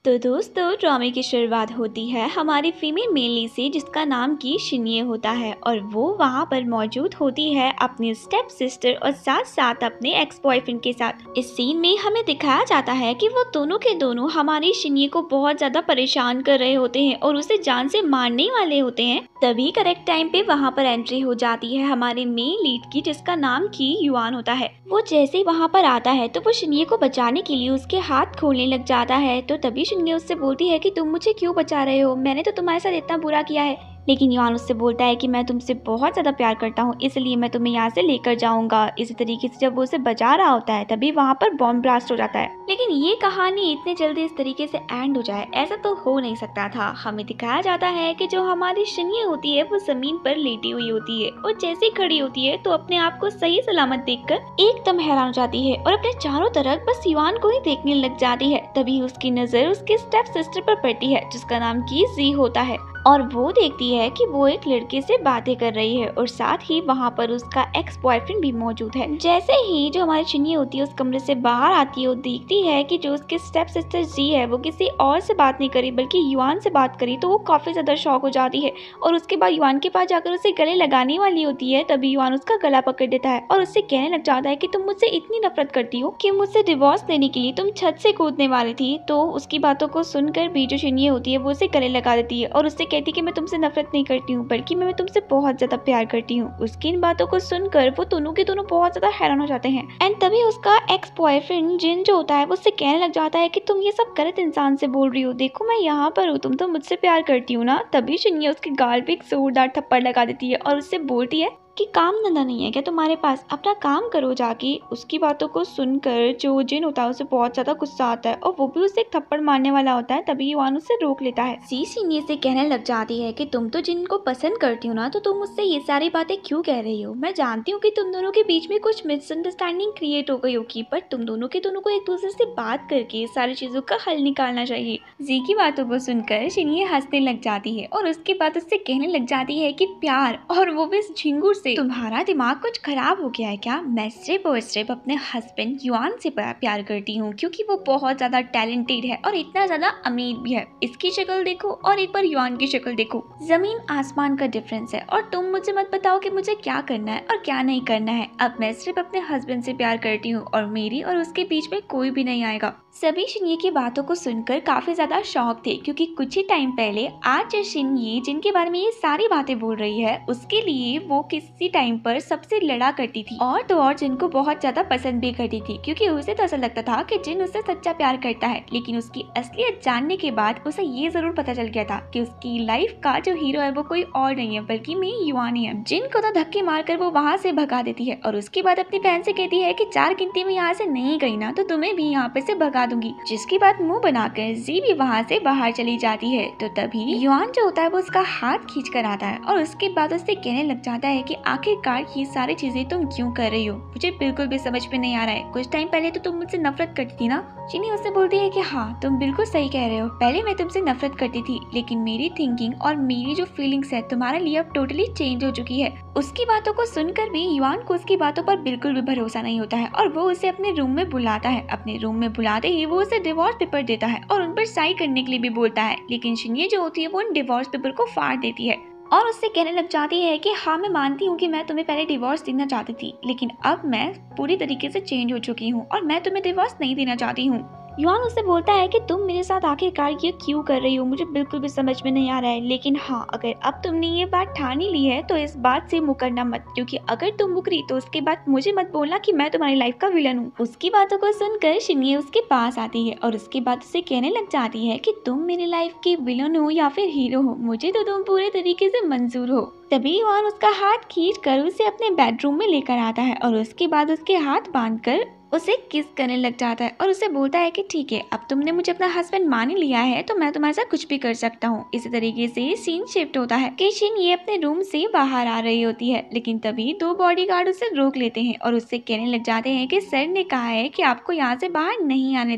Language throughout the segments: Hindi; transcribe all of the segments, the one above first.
तो दोस्तों ड्रामे की शुरुआत होती है हमारी फीमेल मेनली से जिसका नाम की शिन्ये होता है और वो वहाँ पर मौजूद होती है अपनी स्टेप सिस्टर और साथ साथ अपने एक्स बॉयफ्रेंड के साथ। इस सीन में हमें दिखाया जाता है कि वो दोनों के दोनों हमारी शिन्ये को बहुत ज्यादा परेशान कर रहे होते हैं और उसे जान से मारने वाले होते हैं। तभी करेक्ट टाइम पे वहाँ पर एंट्री हो जाती है हमारे मेन लीड की जिसका नाम की युआन होता है। वो जैसे ही वहाँ पर आता है तो वो शिन्ये को बचाने के लिए उसके हाथ खोलने लग जाता है। तो तभी शिन्ये उससे बोलती है कि तुम मुझे क्यों बचा रहे हो, मैंने तो तुम्हारे साथ इतना बुरा किया है। लेकिन युआन उससे बोलता है कि मैं तुमसे बहुत ज्यादा प्यार करता हूँ इसलिए मैं तुम्हें यहाँ से लेकर जाऊंगा। इसी तरीके से जब वो उसे बचा रहा होता है तभी वहाँ पर बॉम्ब ब्लास्ट हो जाता है। लेकिन ये कहानी इतने जल्दी इस तरीके से एंड हो जाए ऐसा तो हो नहीं सकता था। हमें दिखाया जाता है कि जो हमारी शिन्ये होती है वो जमीन पर लेटी हुई होती है और जैसे ही खड़ी होती है तो अपने आप को सही सलामत देखकर एकदम हैरान हो जाती है और अपने चारों तरफ बस युआन को ही देखने लग जाती है। तभी उसकी नजर उसके स्टेप सिस्टर पर पड़ती है जिसका नाम की जी होता है और वो देखती है कि वो एक लड़के से बातें कर रही है और साथ ही वहाँ पर उसका एक्स बॉयफ्रेंड भी मौजूद है। जैसे ही जो हमारी शिन्ये होती है उस कमरे से बाहर आती है और देखती है कि जो उसके स्टेप सिस्टर जी है वो किसी और से बात नहीं करी बल्कि युआन से बात करी तो वो काफी ज्यादा शॉक हो जाती है और उसके बाद युआन के पास जाकर उसे गले लगाने वाली होती है। तभी युआन उसका गला पकड़ देता है और उससे कहने लग जाता है कि तुम मुझसे इतनी नफरत करती हो कि मुझसे डिवोर्स देने के लिए तुम छत से कूदने वाली थी। तो उसकी बातों को सुनकर भी जो शिन्ये होती है वो उसे गले लगा देती है और उससे कहती कि मैं तुमसे नफरत नहीं करती हूँ बल्कि मैं तुमसे बहुत ज्यादा प्यार करती हूँ। उसकी इन बातों को सुनकर वो दोनों के दोनों बहुत ज्यादा हैरान हो जाते हैं। एंड तभी उसका एक्स बॉयफ्रेंड जिन जो होता है वो उससे कहने लग जाता है कि तुम ये सब गलत इंसान से बोल रही हो, देखो मैं यहाँ पर हूँ, तुम तो मुझसे प्यार करती हो ना। तभी शिन्ये उसके गाल पे एक जोरदार थप्पड़ लगा देती है और उससे बोलती है कि काम धंधा नहीं है क्या तुम्हारे पास, अपना काम करो जाके। उसकी बातों को सुनकर जो जिन होता है उसे बहुत ज्यादा गुस्सा आता है और वो भी उसे एक थप्पड़ मारने वाला होता है। तभी युआन उसे रोक लेता है। सी शिन्ये से कहने लग जाती है कि तुम तो जिन को पसंद करती हो ना तो तुम मुझसे ये सारी बातें क्यों कह रही हो। मैं जानती हूँ कि तुम दोनों के बीच में कुछ मिसअंडरस्टैंडिंग क्रिएट हो गई होगी पर तुम दोनों के दोनों को एक दूसरे से बात करके सारी चीजों का हल निकालना चाहिए। जी की बातों को सुनकर शिन्ये हंसने लग जाती है और उसके बाद उससे कहने लग जाती है कि प्यार, और वो भी इस झिंगुर से, तुम्हारा दिमाग कुछ खराब हो गया है क्या। मैं सिर्फ और सिर्फ अपने हस्बैंड युआन से प्यार करती हूँ क्योंकि वो बहुत ज्यादा टैलेंटेड है और इतना ज्यादा अमीर भी है। इसकी शक्ल देखो और एक बार युआन की शक्ल देखो, जमीन आसमान का डिफरेंस है। और तुम मुझे मत बताओ कि मुझे क्या करना है और क्या नहीं करना है। अब मैं सिर्फ अपने हस्बैंड से प्यार करती हूँ और मेरी और उसके बीच में कोई भी नहीं आएगा। सभी शिन्ये की बातों को सुनकर काफी ज्यादा शॉक थे क्योंकि कुछ ही टाइम पहले आज शिन्ये जिनके बारे में ये सारी बातें बोल रही है उसके लिए वो किसी टाइम पर सबसे लड़ा करती थी और तो और जिन को बहुत ज्यादा पसंद भी करती थी क्योंकि उसे तो ऐसा लगता था कि जिन उससे सच्चा प्यार करता है। लेकिन उसकी असलियत जानने के बाद उसे ये जरूर पता चल गया था कि उसकी लाइफ का जो हीरो है वो कोई और नहीं है बल्कि मेरी युआन ही है। जिन को तो धक्के मारकर वो वहाँ से भगा देती है और उसके बाद अपनी बहन से कहती है कि 4 गिनती में यहाँ से नहीं गई ना तो तुम्हें भी यहाँ पे से भगा दूंगी। जिसकी बात मुंह बनाकर जी भी वहाँ से बाहर चली जाती है। तो तभी युआन जो होता है वो उसका हाथ खींच कर आता है और उसके बाद उससे कहने लग जाता है कि आखिरकार ये सारी चीजें तुम क्यों कर रही हो, मुझे बिल्कुल भी समझ में नहीं आ रहा है। कुछ टाइम पहले तो तुम मुझसे नफरत करती थी ना। शिन्ये उससे बोलती है कि हाँ तुम बिल्कुल सही कह रहे हो, पहले मैं तुमसे नफरत करती थी लेकिन मेरी थिंकिंग और मेरी जो फीलिंग्स है तुम्हारे लिए अब टोटली चेंज हो चुकी है। उसकी बातों को सुनकर भी युआन को उसकी बातों पर बिल्कुल भी भरोसा नहीं होता है और वो उसे अपने रूम में बुलाता है। अपने रूम में बुलाते ही वो उसे डिवोर्स पेपर देता है और उन पर साइन करने के लिए भी बोलता है। लेकिन शिन्ये जो होती है वो उन डिवोर्स पेपर को फाड़ देती है और उससे कहने लग जाती है कि हाँ मैं मानती हूँ कि मैं तुम्हें पहले डिवोर्स देना चाहती थी लेकिन अब मैं पूरी तरीके से चेंज हो चुकी हूँ और मैं तुम्हें डिवोर्स नहीं देना चाहती हूँ। युआन उससे बोलता है कि तुम मेरे साथ आखिरकार ये क्यों कर रही हो, मुझे बिल्कुल भी समझ में नहीं आ रहा है। लेकिन हाँ अगर अब तुमने ये बात ठान ही ली है तो इस बात से मुकरना मत क्योंकि अगर तुम मुकरी तो उसके बाद मुझे मत बोलना कि मैं तुम्हारी लाइफ का विलन हूँ। उसकी बातों को सुनकर शिन्ये उसके पास आती है और उसके बाद उसे कहने लग जाती है कि तुम मेरी लाइफ के विलन हो या फिर हीरो हो, मुझे तो तुम पूरे तरीके से मंजूर हो। तभी युआन उसका हाथ खींच कर उसे अपने बेडरूम में लेकर आता है और उसके बाद उसके हाथ बांधकर उसे किस करने लग जाता है और उसे बोलता है कि ठीक है अब तुमने मुझे अपना हस्बैंड मान ही लिया है तो मैं तुम्हारे साथ कुछ भी कर सकता हूँ। इसी तरीके से सीन शिफ्ट होता है कि शिन्ये अपने रूम से बाहर आ रही होती है लेकिन तभी 2 बॉडीगार्ड उसे रोक लेते हैं और उससे कहने लग जाते हैं कि सर ने कहा है कि आपको यहाँ से बाहर नहीं आने देना है।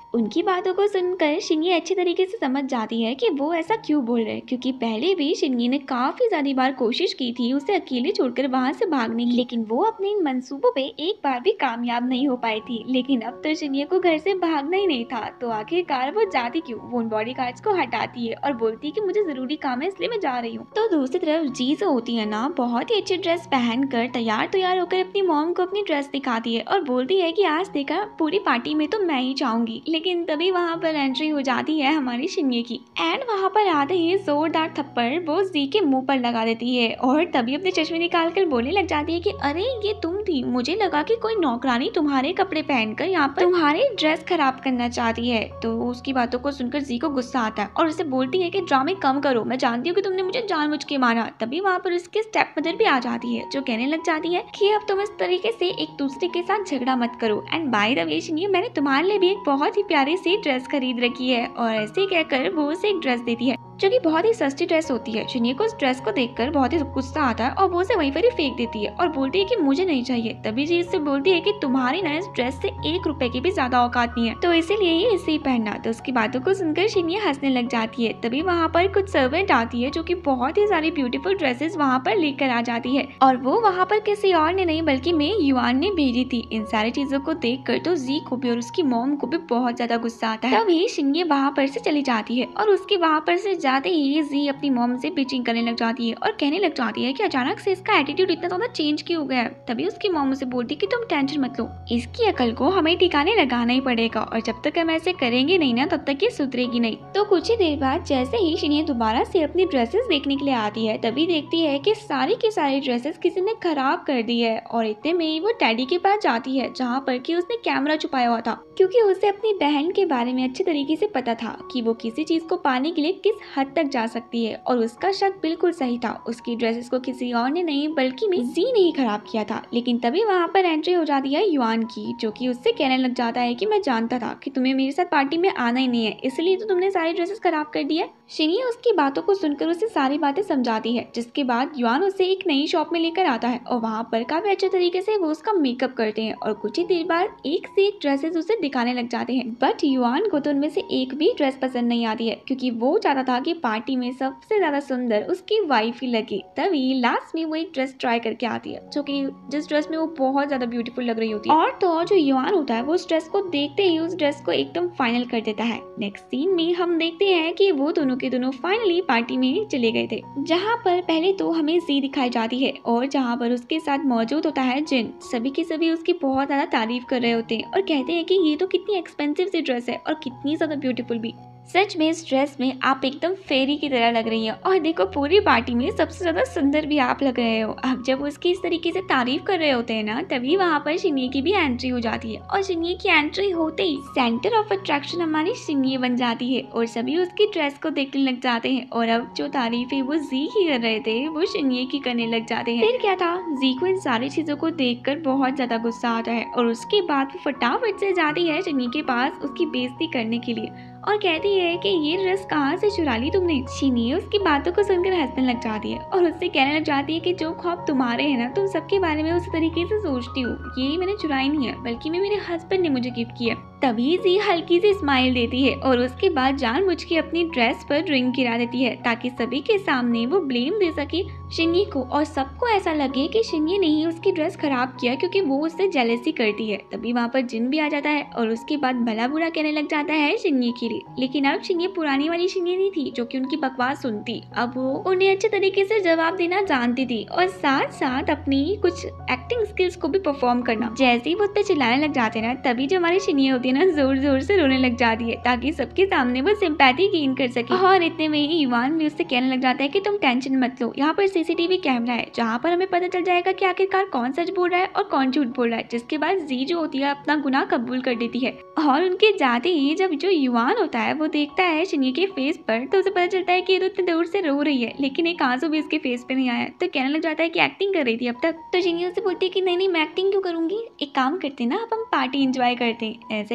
उनकी बातों को सुनकर शिन्ये अच्छे तरीके से समझ जाती है कि वो ऐसा क्यों बोल रहे हैं, क्योंकि पहले भी शिन्ये ने काफी ज्यादा बार कोशिश की थी उसे अकेले छोड़कर वहां से भागने की, लेकिन वो अपने इन मंसूबों पे एक बार भी कामयाब नहीं हो पाई थी। लेकिन अब तो शिन्ये को घर से भागना ही नहीं था, तो आखिरकार वो जाती क्यों? वो उन बॉडीगार्ड्स को हटाती है और बोलती है कि मुझे जरूरी काम है इसलिए मैं जा रही हूँ। तो दूसरी तरफ जी जो होती है ना, बहुत ही अच्छी ड्रेस पहनकर तैयार होकर अपनी मॉम को अपनी ड्रेस दिखाती है और बोलती है कि आज देखा पूरी पार्टी में तो मैं ही जाऊंगी। लेकिन तभी वहाँ पर एंट्री हो जाती है हमारी शिन्ये की, एंड वहाँ पर आते ही जोरदार थप्पड़ वो जी के मुंह पर लगा देती है और तभी अपने चश्मे निकाल कर बोलने लग जाती है कि अरे ये तुम थी, मुझे लगा कि कोई नौकरानी तुम्हारे कपड़े पहनकर यहाँ पर तुम्हारी ड्रेस खराब करना चाहती है। तो उसकी बातों को सुनकर जी को गुस्सा आता है और उसे बोलती है कि ड्रामे कम करो, मैं जानती हूँ कि तुमने मुझे जानबूझ के मारा। तभी वहाँ पर उसके स्टेप मदर भी आ जाती है जो कहने लग जाती है कि अब तुम इस तरीके से एक दूसरे के साथ झगड़ा मत करो, एंड बाय द वे शिन्ये मैंने तुम्हारे लिए भी एक बहुत ही प्यारी सी ड्रेस खरीद रखी है। और ऐसे कहकर वो उसे एक ड्रेस देती है जो कि बहुत ही सस्ती ड्रेस होती है। शिन्ये को उस ड्रेस को देखकर बहुत ही गुस्सा आता है और वो उसे वहीं पर ही फेंक देती है और बोलती है कि मुझे नहीं चाहिए। तभी जी इससे बोलती है कि तुम्हारी ना इस ड्रेस से 1 रुपए की भी ज्यादा औकात नहीं है, तो इसीलिए ये इसे ही पहनना। तो उसकी बातों को सुनकर शिन्ये हंसने लग जाती है। तभी वहाँ पर कुछ सर्वेंट आती है जो कि बहुत ही सारी ब्यूटीफुल ड्रेसेस वहाँ पर लेकर आ जाती है और वो वहाँ पर किसी और ने नहीं बल्कि मे युआन ने भेजी थी। इन सारी चीजों को देख कर तो जी को भी और उसकी मॉम को भी बहुत ज्यादा गुस्सा आता है। तभी शिन्ये वहाँ पर से चली जाती है और उसके वहाँ पर से जाते ही जी अपनी मॉम से पिचिंग करने लग जाती है और कहने लग जाती है कि अचानक से इसका एटीट्यूड इतना ज्यादा चेंज क्यों हो गया है। तभी उसकी मॉम उसे बोलती है कि तुम टेंशन मत लो, इसकी अकल को हमें ठिकाने लगाना ही पड़ेगा और जब तक हम ऐसे करेंगे नहीं ना तब तक ये सुधरेगी नहीं। तो कुछ ही देर बाद जैसे ही शिन्ये दोबारा से अपनी ड्रेसेस देखने के लिए आती है तभी देखती है कि सारी की सारी ड्रेसेस किसी ने खराब कर दी है और इतने में ही वो टैडी के पास जाती है जहाँ पर कि उसने कैमरा छुपाया हुआ था, क्योंकि उसे अपनी बहन के बारे में अच्छे तरीके से पता था कि वो किसी चीज को पाने के लिए किस हद तक जा सकती है। और उसका शक बिल्कुल सही था, उसकी ड्रेसेस को किसी और ने नहीं बल्कि जी ने ही खराब किया था। लेकिन तभी वहाँ पर एंट्री हो जाती है युआन की, जो कि उससे कहने लग जाता है कि मैं जानता था कि तुम्हें मेरे साथ पार्टी में आना ही नहीं है, इसलिए तो तुमने सारी ड्रेसेस खराब कर दी है। शिन्ये उसकी बातों को सुनकर उसे सारी बातें समझाती है, जिसके बाद युआन उसे एक नई शॉप में लेकर आता है और वहाँ पर काफी अच्छे तरीके से वो उसका मेकअप करते हैं और कुछ ही देर बाद एक से एक ड्रेसेस उसे दिखाने लग जाते हैं। बट युआन को तो उनमें से एक भी ड्रेस पसंद नहीं आती है, क्योंकि वो चाहता था कि पार्टी में सबसे ज्यादा सुंदर उसकी वाइफ ही लगे। तभी लास्ट में वो एक ड्रेस ट्राई करके आती है जो कि जिस ड्रेस में वो बहुत ज्यादा ब्यूटीफुल लग रही होती है, और तो जो युआन होता है वो उस ड्रेस को देखते ही उस ड्रेस को एकदम फाइनल कर देता है। नेक्स्ट सीन में हम देखते हैं कि वो दोनों के दोनों फाइनली पार्टी में चले गए थे, जहाँ पर पहले तो हमें जी दिखाई जाती है और जहाँ पर उसके साथ मौजूद होता है जिन। सभी के सभी उसकी बहुत ज्यादा तारीफ कर रहे होते हैं और कहते हैं कि ये तो कितनी एक्सपेंसिव सी ड्रेस है और कितनी ज्यादा ब्यूटीफुल भी। सच में इस ड्रेस में आप एकदम फेरी की तरह लग रही हैं और देखो पूरी पार्टी में सबसे ज्यादा सुंदर भी आप लग रहे हो। अब जब उसकी इस तरीके से तारीफ कर रहे होते हैं ना, तभी वहाँ पर शिन्ये की भी एंट्री हो जाती है और शिन्ये की एंट्री होते ही सेंटर ऑफ अट्रैक्शन हमारी शिन्ये बन जाती है और सभी उसकी ड्रेस को देखने लग जाते हैं। और अब जो तारीफें वो जी की कर रहे थे वो शिन्ये की करने लग जाते हैं। फिर क्या था, जी को इन सारी चीजों को देखकर बहुत ज्यादा गुस्सा आता है और उसके बाद वो फटाफट से जाती है शिन्ये के पास उसकी बेइज्जती करने के लिए और कहती है कि ये ड्रेस कहाँ से चुरा ली तुमने। शिन्ये उसकी बातों को सुनकर हंसने लग जाती है और उससे कहने लग जाती है कि जो ख्वाब तुम्हारे हैं ना, तुम सबके बारे में उसी तरीके से सोचती हो, ये मैंने चुराई नहीं है बल्कि मेरे हस्बैंड ने मुझे गिफ्ट किया। तभी जी हल्की सी स्माइल देती है और उसके बाद जानबूझ के अपनी ड्रेस पर ड्रिंक गिरा देती है ताकि सभी के सामने वो ब्लेम दे सके शिन्ये को और सबको ऐसा लगे कि शिन्ये ने ही उसकी ड्रेस खराब किया क्योंकि वो उससे जेलसी करती है। तभी वहाँ पर जिन भी आ जाता है और उसके बाद भला बुरा कहने लग जाता है शिन्ये के लिए। लेकिन अब शिन्ये पुरानी वाली शिन्ये नहीं थी जो कि उनकी बकवास सुनती, अब वो उन्हें अच्छे तरीके से जवाब देना जानती थी और साथ साथ अपनी कुछ एक्टिंग स्किल्स को भी परफॉर्म करना। जैसे ही वो उस पर चिल्लाने लग जाते ना, तभी जो हमारी शिन्ये होती है ना, जोर जोर से रोने लग जाती है ताकि सबके सामने वो सिंपैथी गेन कर सके। और इतने में ही युआन भी उससे कहने लग जाता है कि तुम टेंशन मत लो, यहाँ पर सीसीटीवी कैमरा है जहाँ पर हमें पता चल जाएगा कि आखिरकार कौन सच बोल रहा है और कौन झूठ बोल रहा है। जिसके बाद जी जो होती है अपना गुनाह कबूल कर देती है और उनके जाते ही जब जो युआन होता है वो देखता है शिन्ये के फेस पर तो उसे पता चलता है कि ये तो इतनी दूर से रो रही है, लेकिन एक आंसू भी इसके फेस पे नहीं आया। तो कहने लग जाता है कि एक्टिंग कर रही थी अब तक। तो शिन्ये उससे बोलती है कि नहीं मैं एक्टिंग क्यों करूंगी, एक काम करते ना, अब हम पार्टी एंजॉय करते हैं। ऐसे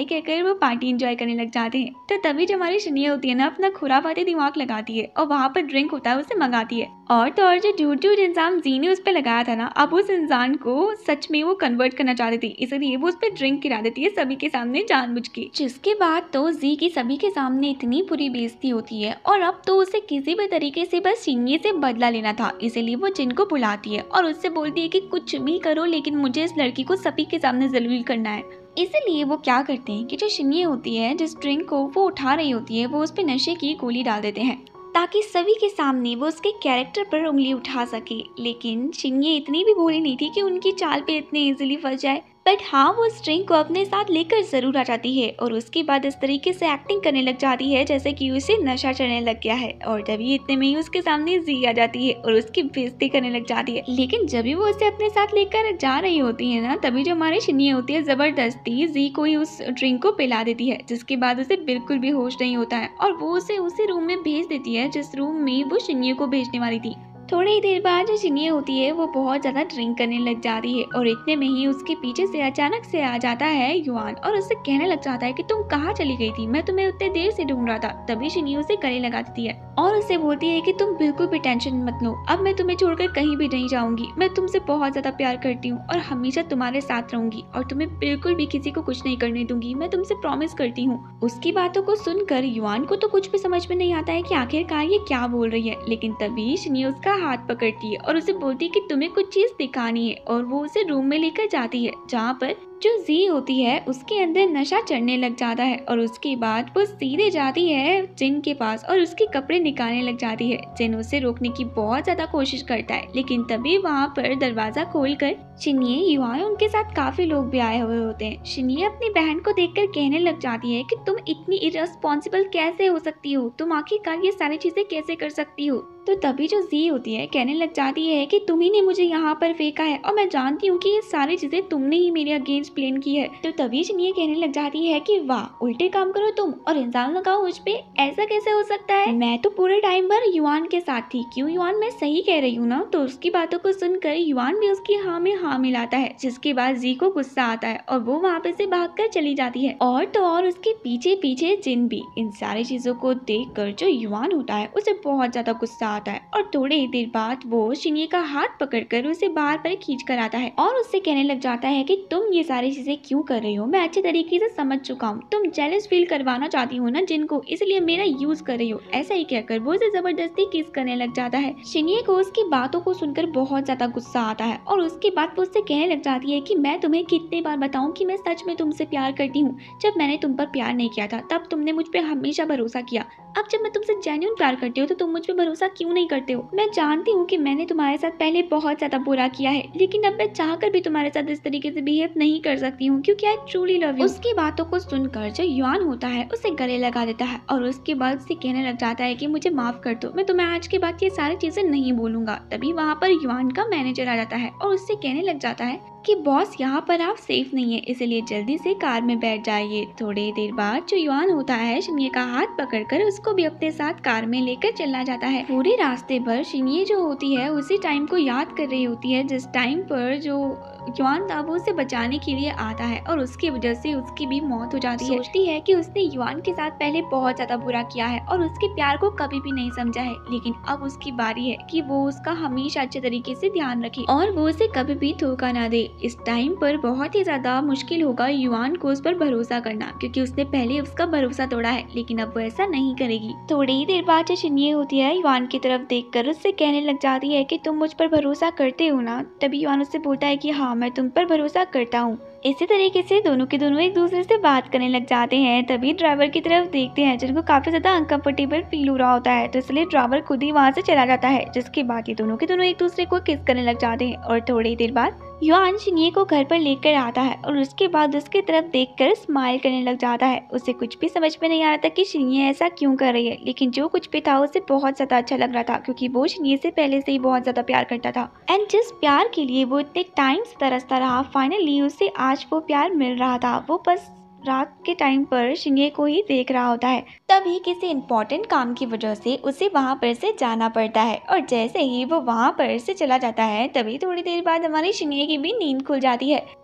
बाय कहकर वो पार्टी एंजॉय करने लग जाते हैं। तो तभी जो हमारी शिन्ये होती है ना अपना खुरापाती दिमाग लगाती है और वहाँ पर ड्रिंक होता है उसे मंगाती है। और तो और जो झूठ इंसान जी ने उस पर लगाया था ना, अब उस इंसान को सच में वो कन्वर्ट करना चाहती थी, इसलिए वो उस पर ड्रिंक गिरा देती है सभी के सामने जानबूझ के। जिसके बाद तो जी की सभी के सामने इतनी बुरी बेइज्जती होती है और अब तो उसे किसी भी तरीके से बस शिन्ये से बदला लेना था, इसलिए वो जिन को बुलाती है और उससे बोलती है कि कुछ भी करो लेकिन मुझे इस लड़की को सभी के सामने जलील करना है। इसीलिए वो क्या करते हैं कि जो शिन्ये होती है जिस ड्रिंक को वो उठा रही होती है वो उस पर नशे की गोली डाल देते हैं ताकि सभी के सामने वो उसके कैरेक्टर पर उंगली उठा सके। लेकिन शिन्ये इतनी भी भोली नहीं थी कि उनकी चाल पे इतने इजीली फंस जाए, बट हाँ वो उस ड्रिंक को अपने साथ लेकर जरूर आ जाती है और उसके बाद इस तरीके से एक्टिंग करने लग जाती है जैसे कि उसे नशा चढ़ने लग गया है। और तभी इतने में ही उसके सामने जी आ जाती है और उसकी बेइज्जती करने लग जाती है। लेकिन जब भी वो उसे अपने साथ लेकर जा रही होती है ना, तभी जो हमारी शिन्ये होती है जबरदस्ती जी को ही उस ड्रिंक को पिला देती है, जिसके बाद उसे बिल्कुल भी होश नहीं होता है और वो उसे उसी रूम में भेज देती है जिस रूम में वो शिन्ये को भेजने वाली थी। थोड़ी ही देर बाद जो शिन्ये होती है वो बहुत ज्यादा ड्रिंक करने लग जाती है और इतने में ही उसके पीछे से अचानक से आ जाता है युआन और उससे कहने लग जाता है कि तुम कहाँ चली गई थी, मैं तुम्हें उतने देर से ढूंढ रहा था। तभी शिन्ये उसे गले लगा देती है और उसे बोलती है कि तुम बिल्कुल भी टेंशन मत लो, अब मैं तुम्हें छोड़कर कहीं भी नहीं जाऊंगी, मैं तुमसे बहुत ज्यादा प्यार करती हूँ और हमेशा तुम्हारे साथ रहूंगी और तुम्हें बिल्कुल भी किसी को कुछ नहीं करने दूंगी, मैं तुमसे प्रॉमिस करती हूँ। उसकी बातों को सुनकर युआन को तो कुछ भी समझ में नहीं आता है कि आखिरकार ये क्या बोल रही है, लेकिन तभी शिन्ये उसका हाथ पकड़ती है और उसे बोलती है कि तुम्हें कुछ चीज दिखानी है और वो उसे रूम में लेकर जाती है जहाँ पर जो जी होती है उसके अंदर नशा चढ़ने लग जाता है और उसके बाद वो सीधे जाती है जिन के पास और उसके कपड़े निकालने लग जाती है। जिन उसे रोकने की बहुत ज्यादा कोशिश करता है, लेकिन तभी वहाँ पर दरवाजा खोलकर शिन्ये, युआन उनके साथ काफी लोग भी आए हुए होते हैं। शिन्ये अपनी बहन को देखकर कहने लग जाती है कि तुम इतनी इररिस्पॉन्सिबल कैसे हो सकती हो, तुम आखिरकार ये सारी चीजें कैसे कर सकती हो। तो तभी जो जी होती है कहने लग जाती है कि तुम्ही ने मुझे यहाँ पर फेंका है और मैं जानती हूँ कि ये सारी चीजें तुमने ही मेरे अगेंस्ट प्लान की है। तो तभी शिन्ये कहने लग जाती है कि वाह, उल्टे काम करो तुम और इल्जाम लगाओ मुझ पे, ऐसा कैसे हो सकता है, मैं तो पूरे टाइम भर युआन के साथ थी, क्यों युआन, मैं सही कह रही हूँ ना। तो उसकी बातों को सुनकर युआन भी उसकी हाँ में हाँ मिलाता है, जिसके बाद जी को गुस्सा आता है और वो वहाँ पे से भागकर चली जाती है। और तो और उसके पीछे पीछे जिन भी इन सारी चीजों को देखकर जो युआन होता है उसे बहुत ज्यादा गुस्सा आता है और थोड़ी ही देर बाद वो शिन्ये का हाथ पकड़कर उसे बाहर पर खींच कर आता है और उससे कहने लग जाता है कि तुम ये सारी चीजें क्यों कर रही हो, मैं अच्छे तरीके से समझ चुका हूँ, तुम जेलस फील करवाना चाहती हो ना जिनको, इसलिए मेरा यूज कर रही हो। ऐसा ही कहकर वो उसे जबरदस्ती किस करने लग जाता है। शिन्ये को उसकी बातों को सुनकर बहुत ज्यादा गुस्सा आता है और उसके बाद वो उससे कहने लग जाती है कि मैं तुम्हें कितने बार बताऊं कि मैं सच में तुमसे प्यार करती हूँ। जब मैंने तुम पर प्यार नहीं किया था तब तुमने मुझ पर हमेशा भरोसा किया, अब जब मैं तुमसे जेन्युइन प्यार करती हूँ तो तुम मुझ पर भरोसा क्यों नहीं करते हो। मैं जानती हूँ कि मैंने तुम्हारे साथ पहले बहुत ज्यादा बुरा किया है, लेकिन अब मैं चाहकर भी तुम्हारे साथ इस तरीके से बिहेव नहीं कर सकती हूँ क्योंकि आई ट्रूली लव यू। उसकी बातों को सुनकर जो युआन होता है उसे गले लगा देता है और उसके बाद उसे कहने लग जाता है कि मुझे माफ कर दो, मैं तुम्हें आज के बाद ये सारी चीजें नहीं बोलूंगा। तभी वहाँ पर युआन का मैनेजर आ जाता है और उससे कहने लग जाता है कि बॉस यहाँ पर आप सेफ नहीं है, इसलिए जल्दी से कार में बैठ जाइए। थोड़ी देर बाद जो युआन होता है शिन्ये का हाथ पकड़कर उसको भी अपने साथ कार में लेकर चला जाता है। पूरे रास्ते पर शिन्ये जो होती है उसी टाइम को याद कर रही होती है जिस टाइम पर जो युआन था वो उसे बचाने के लिए आता है और उसकी वजह से उसकी भी मौत हो जाती है। सोचती है कि उसने युआन के साथ पहले बहुत ज्यादा बुरा किया है और उसके प्यार को कभी भी नहीं समझा है, लेकिन अब उसकी बारी है कि वो उसका हमेशा अच्छे तरीके से ध्यान रखे और वो उसे कभी भी धोखा ना दे। इस टाइम पर बहुत ही ज्यादा मुश्किल होगा युआन को उस पर भरोसा करना, क्योंकि उसने पहले उसका भरोसा तोड़ा है, लेकिन अब वो ऐसा नहीं करेगी। थोड़ी ही देर बाद जो शिन्ये होती है युआन की तरफ देखकर उससे कहने लग जाती है कि तुम मुझ पर भरोसा करते हो ना। तभी युआन उससे बोलता है कि हाँ, मैं तुम पर भरोसा करता हूँ। इसी तरीके से दोनों के दोनों एक दूसरे से बात करने लग जाते हैं। तभी ड्राइवर की तरफ देखते हैं जिनको काफी ज्यादा अनकंफर्टेबल फील हो रहा होता है, तो इसलिए ड्राइवर खुद ही वहाँ से चला जाता है, जिसके बाद ये दोनों के दोनों एक दूसरे को किस करने लग जाते हैं। और थोड़ी देर बाद युआन शिन्ये को घर पर लेकर आता है और उसके बाद उसकी तरफ देखकर स्माइल करने लग जाता है। उसे कुछ भी समझ में नहीं आ रहा था कि शिन्ये ऐसा क्यों कर रही है, लेकिन जो कुछ भी था उसे बहुत ज्यादा अच्छा लग रहा था, क्योंकि वो शिन्ये से पहले से ही बहुत ज्यादा प्यार करता था। एंड जिस प्यार के लिए वो इतने टाइम से तरसता रहा, फाइनली उसे आज वो प्यार मिल रहा था। वो बस रात के टाइम पर शिन्ये को ही देख रहा होता है। तभी किसी इम्पोर्टेंट काम की वजह से उसे वहाँ पर से जाना पड़ता है और जैसे ही वो वहाँ पर से चला जाता है तभी थोड़ी देर बाद हमारी शिन्ये की भी नींद खुल जाती है।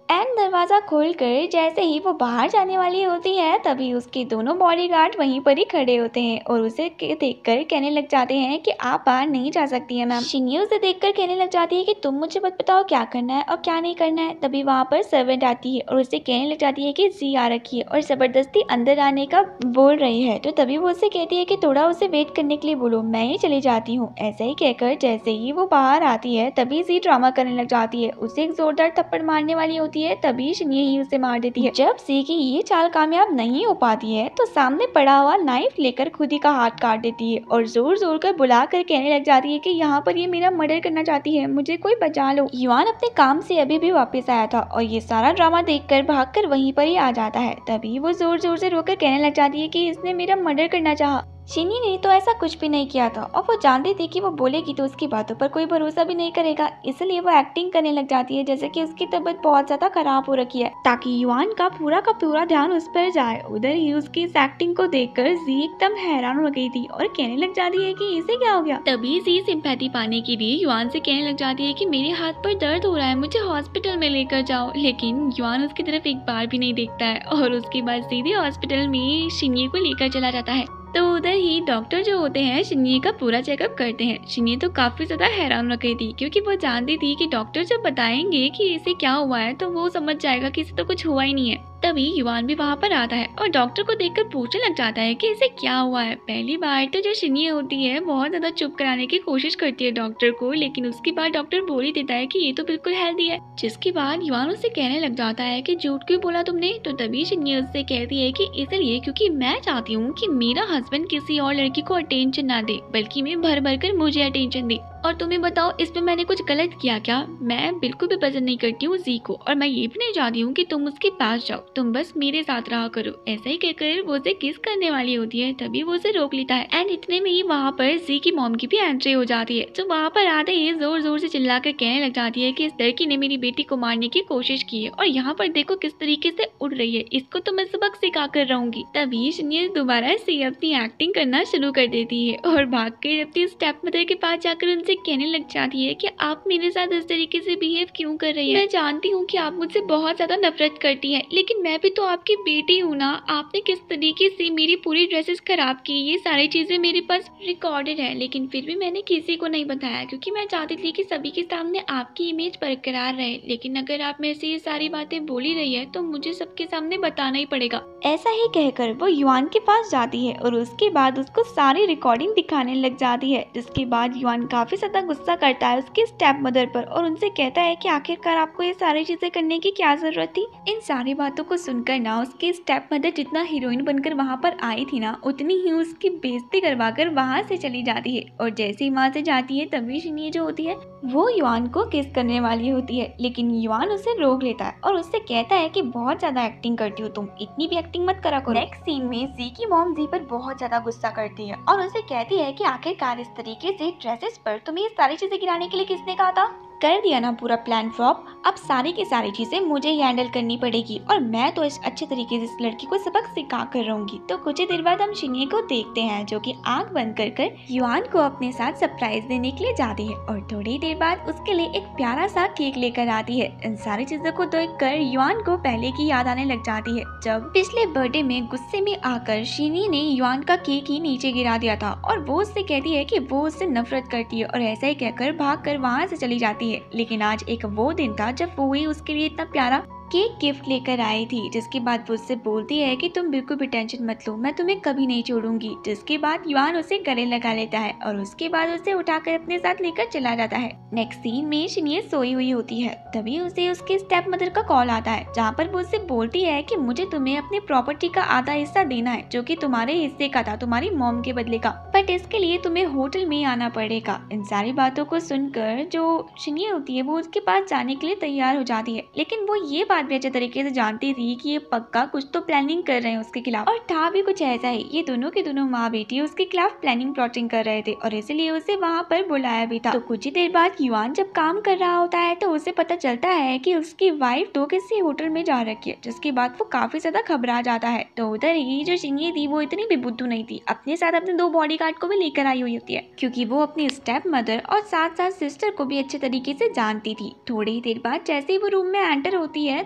एंड दरवाजा खोलकर जैसे ही वो बाहर जाने वाली होती है तभी उसके दोनों बॉडीगार्ड वहीं पर ही खड़े होते हैं और उसे देखकर कहने लग जाते हैं कि आप बाहर नहीं जा सकती हैं मैम। शिन्नी उसे देखकर कहने लग जाती है कि तुम मुझे मत बताओ क्या करना है और क्या नहीं करना है। तभी वहाँ पर सर्वेंट आती है और उसे कहने लग जाती है कि जी आ रखी है और जबरदस्ती अंदर आने का बोल रही है। तो तभी वो उसे कहती है कि थोड़ा उसे वेट करने के लिए बोलो, मैं ही चली जाती हूँ। ऐसा ही कहकर जैसे ही वो बाहर आती है तभी जी ड्रामा करने लग जाती है, उसे एक जोरदार थप्पड़ मारने वाली होती है तभी शिन्नी ही उसे मार देती है। जब सी की ये चाल कामयाब नहीं हो पाती है तो सामने पड़ा हुआ नाइफ लेकर खुद ही का हाथ काट देती है और जोर जोर कर बुला कर कहने लग जाती है कि यहाँ पर ये मेरा मर्डर करना चाहती है, मुझे कोई बचा लो। युआन अपने काम से अभी भी वापस आया था और ये सारा ड्रामा देखकर भागकर वहीं पर ही आ जाता है। तभी वो जोर जोर से रोकर कहने लग जाती है कि इसने मेरा मर्डर करना चाहा। शिन्नी ने तो ऐसा कुछ भी नहीं किया था और वो जानती थी कि वो बोलेगी तो उसकी बातों पर कोई भरोसा भी नहीं करेगा, इसलिए वो एक्टिंग करने लग जाती है जैसे कि उसकी तबीयत बहुत ज्यादा खराब हो रखी है ताकि युआन का पूरा ध्यान उस पर जाए। उधर ही उसकी इस एक्टिंग को देखकर जी एकदम हैरान हो गई थी और कहने लग जाती है कि इसे क्या हो गया। तभी जी सिंपैथी पाने के लिए युआन से कहने लग जाती है कि मेरे हाथ पर दर्द हो रहा है, मुझे हॉस्पिटल में लेकर जाओ। लेकिन युआन उसकी तरफ एक बार भी नहीं देखता है और उसके बाद सीधे हॉस्पिटल में शिन्नी को लेकर चला जाता है। तो उधर ही डॉक्टर जो होते हैं शिन्नी का पूरा चेकअप करते हैं। शिन्नी तो काफी ज्यादा हैरान हो गई थी क्योंकि वो जानती थी कि डॉक्टर जब बताएंगे कि इसे क्या हुआ है तो वो समझ जाएगा कि इसे तो कुछ हुआ ही नहीं है। तभी युआन भी वहाँ पर आता है और डॉक्टर को देखकर पूछने लग जाता है कि इसे क्या हुआ है। पहली बार तो जो शिन्नी होती है बहुत ज्यादा चुप कराने की कोशिश करती है डॉक्टर को, लेकिन उसके बाद डॉक्टर बोल ही देता है कि ये तो बिल्कुल हेल्दी है। जिसके बाद युआन उससे कहने लग जाता है कि झूठ क्यों बोला तुमने। तो तभी शिन्नी उससे कहती है कि इसलिए क्योंकि मैं चाहती हूँ कि मेरा हस्बैंड किसी और लड़की को अटेंशन ना दे बल्कि मैं भर भर कर मुझे अटेंशन दे। और तुम्हें बताओ इसमें मैंने कुछ गलत किया क्या? मैं बिल्कुल भी पसंद नहीं करती हूँ जी को और मैं ये भी नहीं चाहती हूँ कि तुम उसके पास जाओ, तुम बस मेरे साथ रहा करो। ऐसा ही कहकर वो उसे किस करने वाली होती है तभी वो उसे रोक लेता है। एंड इतने में ही वहाँ पर जी की मॉम की भी एंट्री हो जाती है जो वहाँ पर आते ही जोर जोर से चिल्लाकर कहने लग जाती है कि इस लड़की ने मेरी बेटी को मारने की कोशिश की है और यहाँ पर देखो किस तरीके से उड़ रही है, इसको तो मैं सबक सिखा कर रहूंगी। तभी शिन्नी दोबारा से अपनी एक्टिंग करना शुरू कर देती है और भाग कर अपनी स्टेप मदर के पास जाकर उनसे कहने लग जाती है कि आप मेरे साथ इस तरीके से बिहेव क्यों कर रही है। मैं जानती हूँ कि आप मुझसे बहुत ज्यादा नफरत करती हैं, लेकिन मैं भी तो आपकी बेटी हूँ ना। आपने किस तरीके से मेरी पूरी ड्रेसेस खराब की, ये सारी चीजें मेरे पास रिकॉर्डेड है, लेकिन फिर भी मैंने किसी को नहीं बताया क्योंकि मैं चाहती थी कि सभी के सामने आपकी इमेज बरकरार रहे। लेकिन अगर आप मेरे से ये सारी बातें बोली रही है तो मुझे सबके सामने बताना ही पड़ेगा। ऐसा ही कहकर वो युआन के पास जाती है और उसके बाद उसको सारी रिकॉर्डिंग दिखाने लग जाती है। जिसके बाद युआन काफी ज्यादा गुस्सा करता है उसके स्टेप मदर पर और उनसे कहता है कि आखिरकार आपको ये सारी चीजें करने की क्या जरूरत थी। इन सारी बातों को सुनकर ना उसकी स्टेप मदर जितना हीरोइन बनकर वहाँ पर आई थी ना उतनी ही उसकी बेइज्जती करवाकर वहाँ से चली जाती है। और जैसे ही वहाँ से जाती है तभी शिन्नी जो होती है वो युआन को किस करने वाली होती है, लेकिन युआन उसे रोक लेता है और उससे कहता है कि बहुत ज्यादा एक्टिंग करती हो तुम, इतनी भी एक्टिंग मत करा करो। नेक्स्ट सीन में जी की मॉम जी पर बहुत ज्यादा गुस्सा करती है और उसे कहती है कि आखिरकार इस तरीके से ड्रेसेस पर तुम्हें ये सारी चीजें गिराने के लिए किसने कहा था? कर दिया ना पूरा प्लान फ्लॉप, अब सारी की सारी चीजें मुझे ही हैंडल करनी पड़ेगी और मैं तो इस अच्छे तरीके से इस लड़की को सबक सिखा कर रहूंगी। तो कुछ ही देर बाद हम शिन्नी को देखते हैं जो कि आंख बंद कर युआन को अपने साथ सरप्राइज देने के लिए जाती है और थोड़ी देर बाद उसके लिए एक प्यारा सा केक लेकर आती है। इन सारी चीजों को देखकर युआन को पहले की याद आने लग जाती है जब पिछले बर्थडे में गुस्से में आकर शिन्नी ने युआन का केक ही नीचे गिरा दिया था और वो उससे कहती है कि वो उससे नफरत करती है और ऐसा ही कहकर भाग कर वहाँ से चली जाती है। लेकिन आज एक वो दिन था जब वो ही उसके लिए इतना प्यारा केक गिफ्ट लेकर आई थी। जिसके बाद वो उससे बोलती है कि तुम बिल्कुल भी टेंशन मत लो, मैं तुम्हें कभी नहीं छोड़ूंगी। जिसके बाद युआन उसे गले लगा लेता है और उसके बाद उसे उठाकर अपने साथ लेकर चला जाता है। नेक्स्ट सीन में शिन्नी सोई हुई होती है तभी उसे उसके स्टेप मदर का कॉल आता है जहाँ पर वो उससे बोलती है कि मुझे तुम्हें अपनी प्रॉपर्टी का आधा हिस्सा देना है जो कि तुम्हारे हिस्से का था तुम्हारी मॉम के बदले का, बट इसके लिए तुम्हें होटल में आना पड़ेगा। इन सारी बातों को सुनकर जो शिन्नी होती है वो उसके पास जाने के लिए तैयार हो जाती है, लेकिन वो ये बात भी अच्छे तरीके से जानती थी कि ये पक्का कुछ तो प्लानिंग कर रहे हैं उसके खिलाफ। और था भी कुछ ऐसा ही, ये दोनों के दोनों माँ बेटी उसके खिलाफ प्लानिंग प्लॉटिंग कर रहे थे और इसीलिए उसे वहाँ पर बुलाया भी था। तो कुछ ही देर बाद युआन जब काम कर रहा होता है तो उसे पता चलता है कि उसकी वाइफ तो किसी होटल में जा रखी है। जिसके बाद वो काफी ज्यादा घबरा जाता है। तो उधर ही जो शिन्नी थी वो इतनी भी बुद्धू नहीं थी, अपने साथ अपने 2 बॉडीगार्ड को भी लेकर आई हुई होती है क्योंकि वो अपनी स्टेप मदर और साथ साथ सिस्टर को भी अच्छे तरीके से जानती थी। थोड़ी ही देर बाद जैसे ही वो रूम में एंटर होती है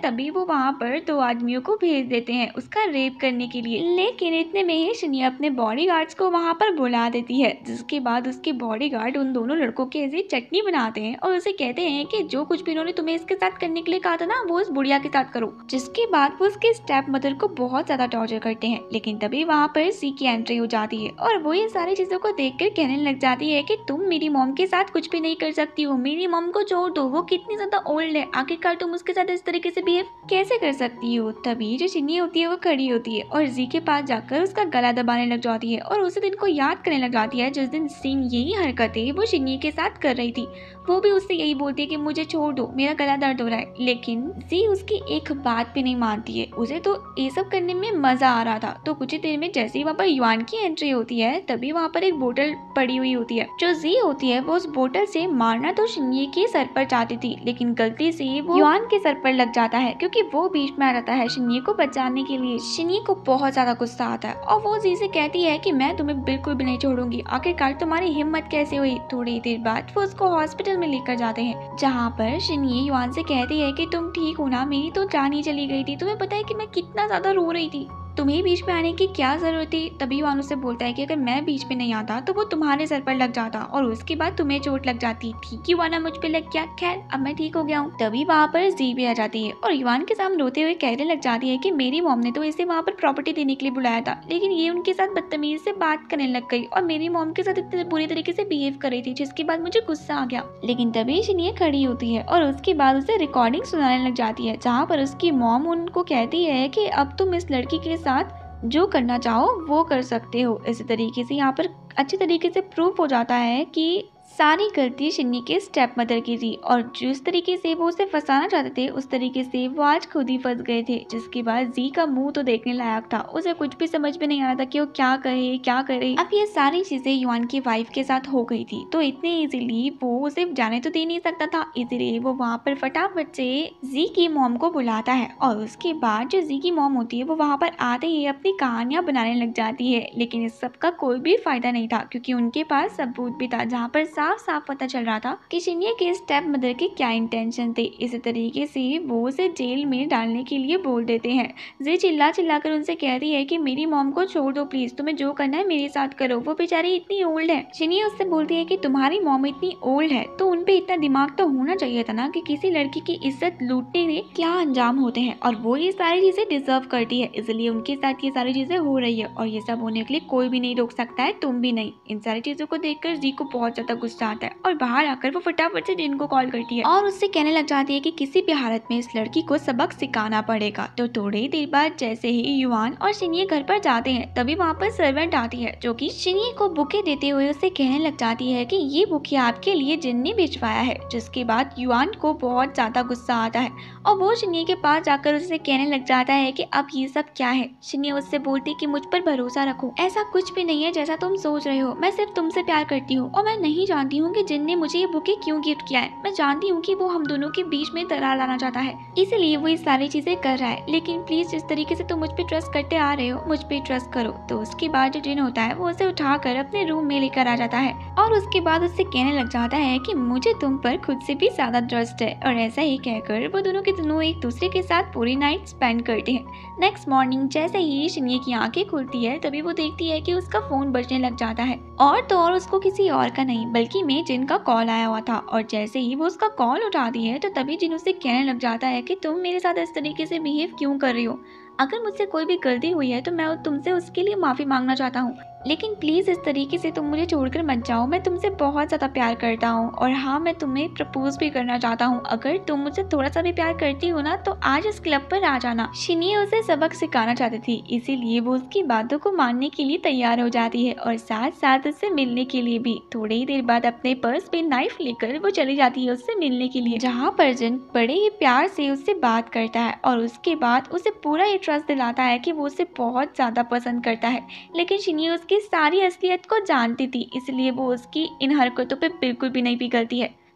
तभी वो वहाँ पर 2 आदमियों को भेज देते हैं उसका रेप करने के लिए। लेकिन इतने में ही शिन्या अपने बॉडीगार्ड्स को वहाँ पर बुला देती है, जिसके बाद उसके बॉडीगार्ड उन दोनों लड़कों के ऐसे चटनी बनाते हैं और उसे कहते हैं कि जो कुछ भी इन्होंने तुम्हें इसके साथ करने के लिए कहा था ना, वो उस बुढ़िया के साथ करो। जिसके बाद वो उसके स्टेप मदर को बहुत ज्यादा टॉर्चर करते हैं। लेकिन तभी वहाँ पर सी की एंट्री हो जाती है और वो ये सारी चीजों को देखकर कहने लग जाती है कि तुम मेरी मॉम के साथ कुछ भी नहीं कर सकती हो, मेरी मॉम को छोड़ दो, वो कितनी ज्यादा ओल्ड है, आखिरकार तुम उसके साथ इस तरीके से बिहेव कैसे कर सकती हो। तभी जो शिन्नी होती है वो खड़ी होती है और जी के पास जाकर उसका गला दबाने लग जाती है और उसी दिन को याद करने लग जाती है जिस दिन सीन यही हरकतें वो शिन्नी के साथ कर रही थी। वो भी उससे यही बोलती है कि मुझे छोड़ दो, मेरा गला दर्द हो रहा है। लेकिन जी उसकी एक बात भी नहीं मानती है, उसे तो ये सब करने में मजा आ रहा था। तो कुछ ही देर में जैसे ही वहाँ पर युआन की एंट्री होती है तभी वहाँ पर एक बोतल पड़ी हुई होती है। जो जी होती है वो उस बोतल से मारना तो शिन्नी के सर पर चाहती थी, लेकिन गलती से वो युआन के सर पर लग जाता है क्योंकि वो बीच में आ जाता है शिन्नी को बचाने के लिए। शिन्नी को बहुत ज्यादा गुस्सा आता है और वो जी से कहती है कि मैं तुम्हें बिल्कुल भी नहीं छोड़ूंगी, आखिरकार तुम्हारी हिम्मत कैसे हुई। थोड़ी देर बाद वो उसको हॉस्पिटल में लेकर जाते हैं जहाँ पर शिन्नी युआन से कहती है कि तुम ठीक हो ना, मेरी तो जान ही चली गई थी, तुम्हें पता है कि मैं कितना ज्यादा रो रही थी, तुम्हें बीच में आने की क्या जरूरत थी। तभी युआन उससे बोलता है कि अगर मैं बीच में नहीं आता तो वो तुम्हारे सर पर लग जाता और उसके बाद तुम्हें चोट लग जाती, ठीक ही हुआ ना, मुझ पे लग गया, खैर अब मैं ठीक हो गया हूँ। तभी वहाँ पर जी भी आ जाती है और युआन के सामने रोते हुए कहने लग जाती है कि मेरी मॉम ने तो इसे वहाँ पर प्रॉपर्टी देने के लिए बुलाया था, लेकिन ये उनके साथ बदतमीज से बात करने लग गई और मेरी मॉम के साथ इतने बुरी तरीके से बिहेव कर रही थी, जिसके बाद मुझे गुस्सा आ गया। लेकिन तभी शिन्नी खड़ी होती है और उसके बाद उसे रिकॉर्डिंग सुनाने लग जाती है जहाँ पर उसकी मॉम उनको कहती है कि अब तुम इस लड़की के साथ जो करना चाहो वो कर सकते हो। इसी तरीके से यहाँ पर अच्छे तरीके से प्रूफ हो जाता है कि सारी गलती शिन्नी के स्टेप मदर की थी और जिस तरीके से वो उसे फंसाना चाहते थे उस तरीके से वो आज खुद ही फंस गए थे। जिसके बाद जी का मुंह तो देखने लायक था, उसे कुछ भी समझ में नहीं आ रहा था कि वो क्या कहे क्या करे। अब ये सारी चीजें युआन की वाइफ के साथ हो गई थी तो इतने इजीली वो उसे जाने तो दे नहीं सकता था, इसीलिए वो वहाँ पर फटाफट से जी की मॉम को बुलाता है और उसके बाद जो जी की मॉम होती है वो वहाँ पर आते ही अपनी कहानियां बनाने लग जाती है। लेकिन इस सब का कोई भी फायदा नहीं था क्योंकि उनके पास सबूत भी था जहाँ पर साफ साफ पता चल रहा था कि शिन्नी के स्टेप मदर के क्या इंटेंशन थे। इसी तरीके से वो उसे जेल में डालने के लिए बोल देते हैं। जी चिल्ला चिल्लाकर उनसे कहती है कि मेरी मॉम को छोड़ दो प्लीज, तुम्हें जो करना है मेरे साथ करो, वो बेचारी इतनी ओल्ड है। शिन्नी उससे बोलती है कि तुम्हारी मॉम इतनी ओल्ड है तो उनपे इतना दिमाग तो होना चाहिए था ना कि किसी लड़की की इज्जत लूटने में क्या अंजाम होते हैं और वो ये सारी चीजें डिजर्व करती है, इसलिए उनके साथ ये सारी चीजें हो रही है और ये सब होने के लिए कोई भी नहीं रोक सकता है, तुम भी नहीं। इन सारी चीजों को देखकर जी को बहुत ज्यादा गुस्सा आता है और बाहर आकर वो फटाफट से जिन को कॉल करती है और उससे कहने लग जाती है कि किसी भी हालत में इस लड़की को सबक सिखाना पड़ेगा। तो थोड़ी देर बाद जैसे ही युआन और शिन्नी घर पर जाते हैं तभी वहाँ पर सर्वेंट आती है जो कि शिन्नी को बुके देते हुए उससे कहने लग जाती है कि ये बुके आपके लिए जिन ने भिजवाया है। जिसके बाद युआन को बहुत ज्यादा गुस्सा आता है और वो शिन्नी के पास जाकर उससे कहने लग जाता है कि अब ये सब क्या है। शिन्नी उससे बोलती कि मुझ पर भरोसा रखो, ऐसा कुछ भी नहीं है जैसा तुम सोच रहे हो, मैं सिर्फ तुमसे प्यार करती हूँ और मैं नहीं जानती हूँ कि जिन ने मुझे ये बुके क्यों गिफ्ट किया है। मैं जानती हूँ कि वो हम दोनों के बीच में दरार लाना चाहता है, इसीलिए वो ये सारी चीजें कर रहा है, लेकिन प्लीज जिस तरीके से तुम मुझ पे ट्रस्ट करते आ रहे हो मुझ पे ट्रस्ट करो। तो उसके बाद जो जिन होता है वो उसे उठाकर अपने रूम में लेकर आ जाता है और उसके बाद उससे कहने लग जाता है कि मुझे तुम पर खुद से भी ज्यादा ट्रस्ट है और ऐसा ही कहकर वो दोनों के दोनों एक दूसरे के साथ पूरी नाइट स्पेंड करते हैं। नेक्स्ट मॉर्निंग जैसे ही शिन्नी की आंखें खुलती है तभी वो देखती है कि उसका फोन बजने लग जाता है और तो और उसको किसी और का नहीं बल्कि मैं जिन का कॉल आया हुआ था और जैसे ही वो उसका कॉल उठाती है तो तभी जिन उससे कहने लग जाता है कि तुम मेरे साथ इस तरीके से बिहेव क्यों कर रही हो, अगर मुझसे कोई भी गलती हुई है तो मैं तुमसे उसके लिए माफी मांगना चाहता हूँ, लेकिन प्लीज इस तरीके से तुम मुझे छोड़कर मत जाओ, मैं तुमसे बहुत ज्यादा प्यार करता हूँ और हाँ मैं तुम्हें प्रपोज भी करना चाहता हूँ, अगर तुम मुझसे थोड़ा सा भी प्यार करती हो ना तो आज इस क्लब पर आ जाना। शिन्नी उसे सबक सिखाना चाहती थी इसीलिए वो उसकी बातों को मानने के लिए तैयार हो जाती है और साथ साथ उससे मिलने के लिए भी। थोड़ी ही देर बाद अपने पर्स पे नाइफ लेकर वो चली जाती है उससे मिलने के लिए, जहाँ पर जिन बड़े ही प्यार से उससे बात करता है और उसके बाद उसे पूरा ये ट्रस्ट दिलाता है कि वो उसे बहुत ज्यादा पसंद करता है। लेकिन शिन्नी उसकी सारी असलियत को जानती थी इसलिए वो उसकी इन हरकतों पे बिल्कुल भी नहीं पिघलती है।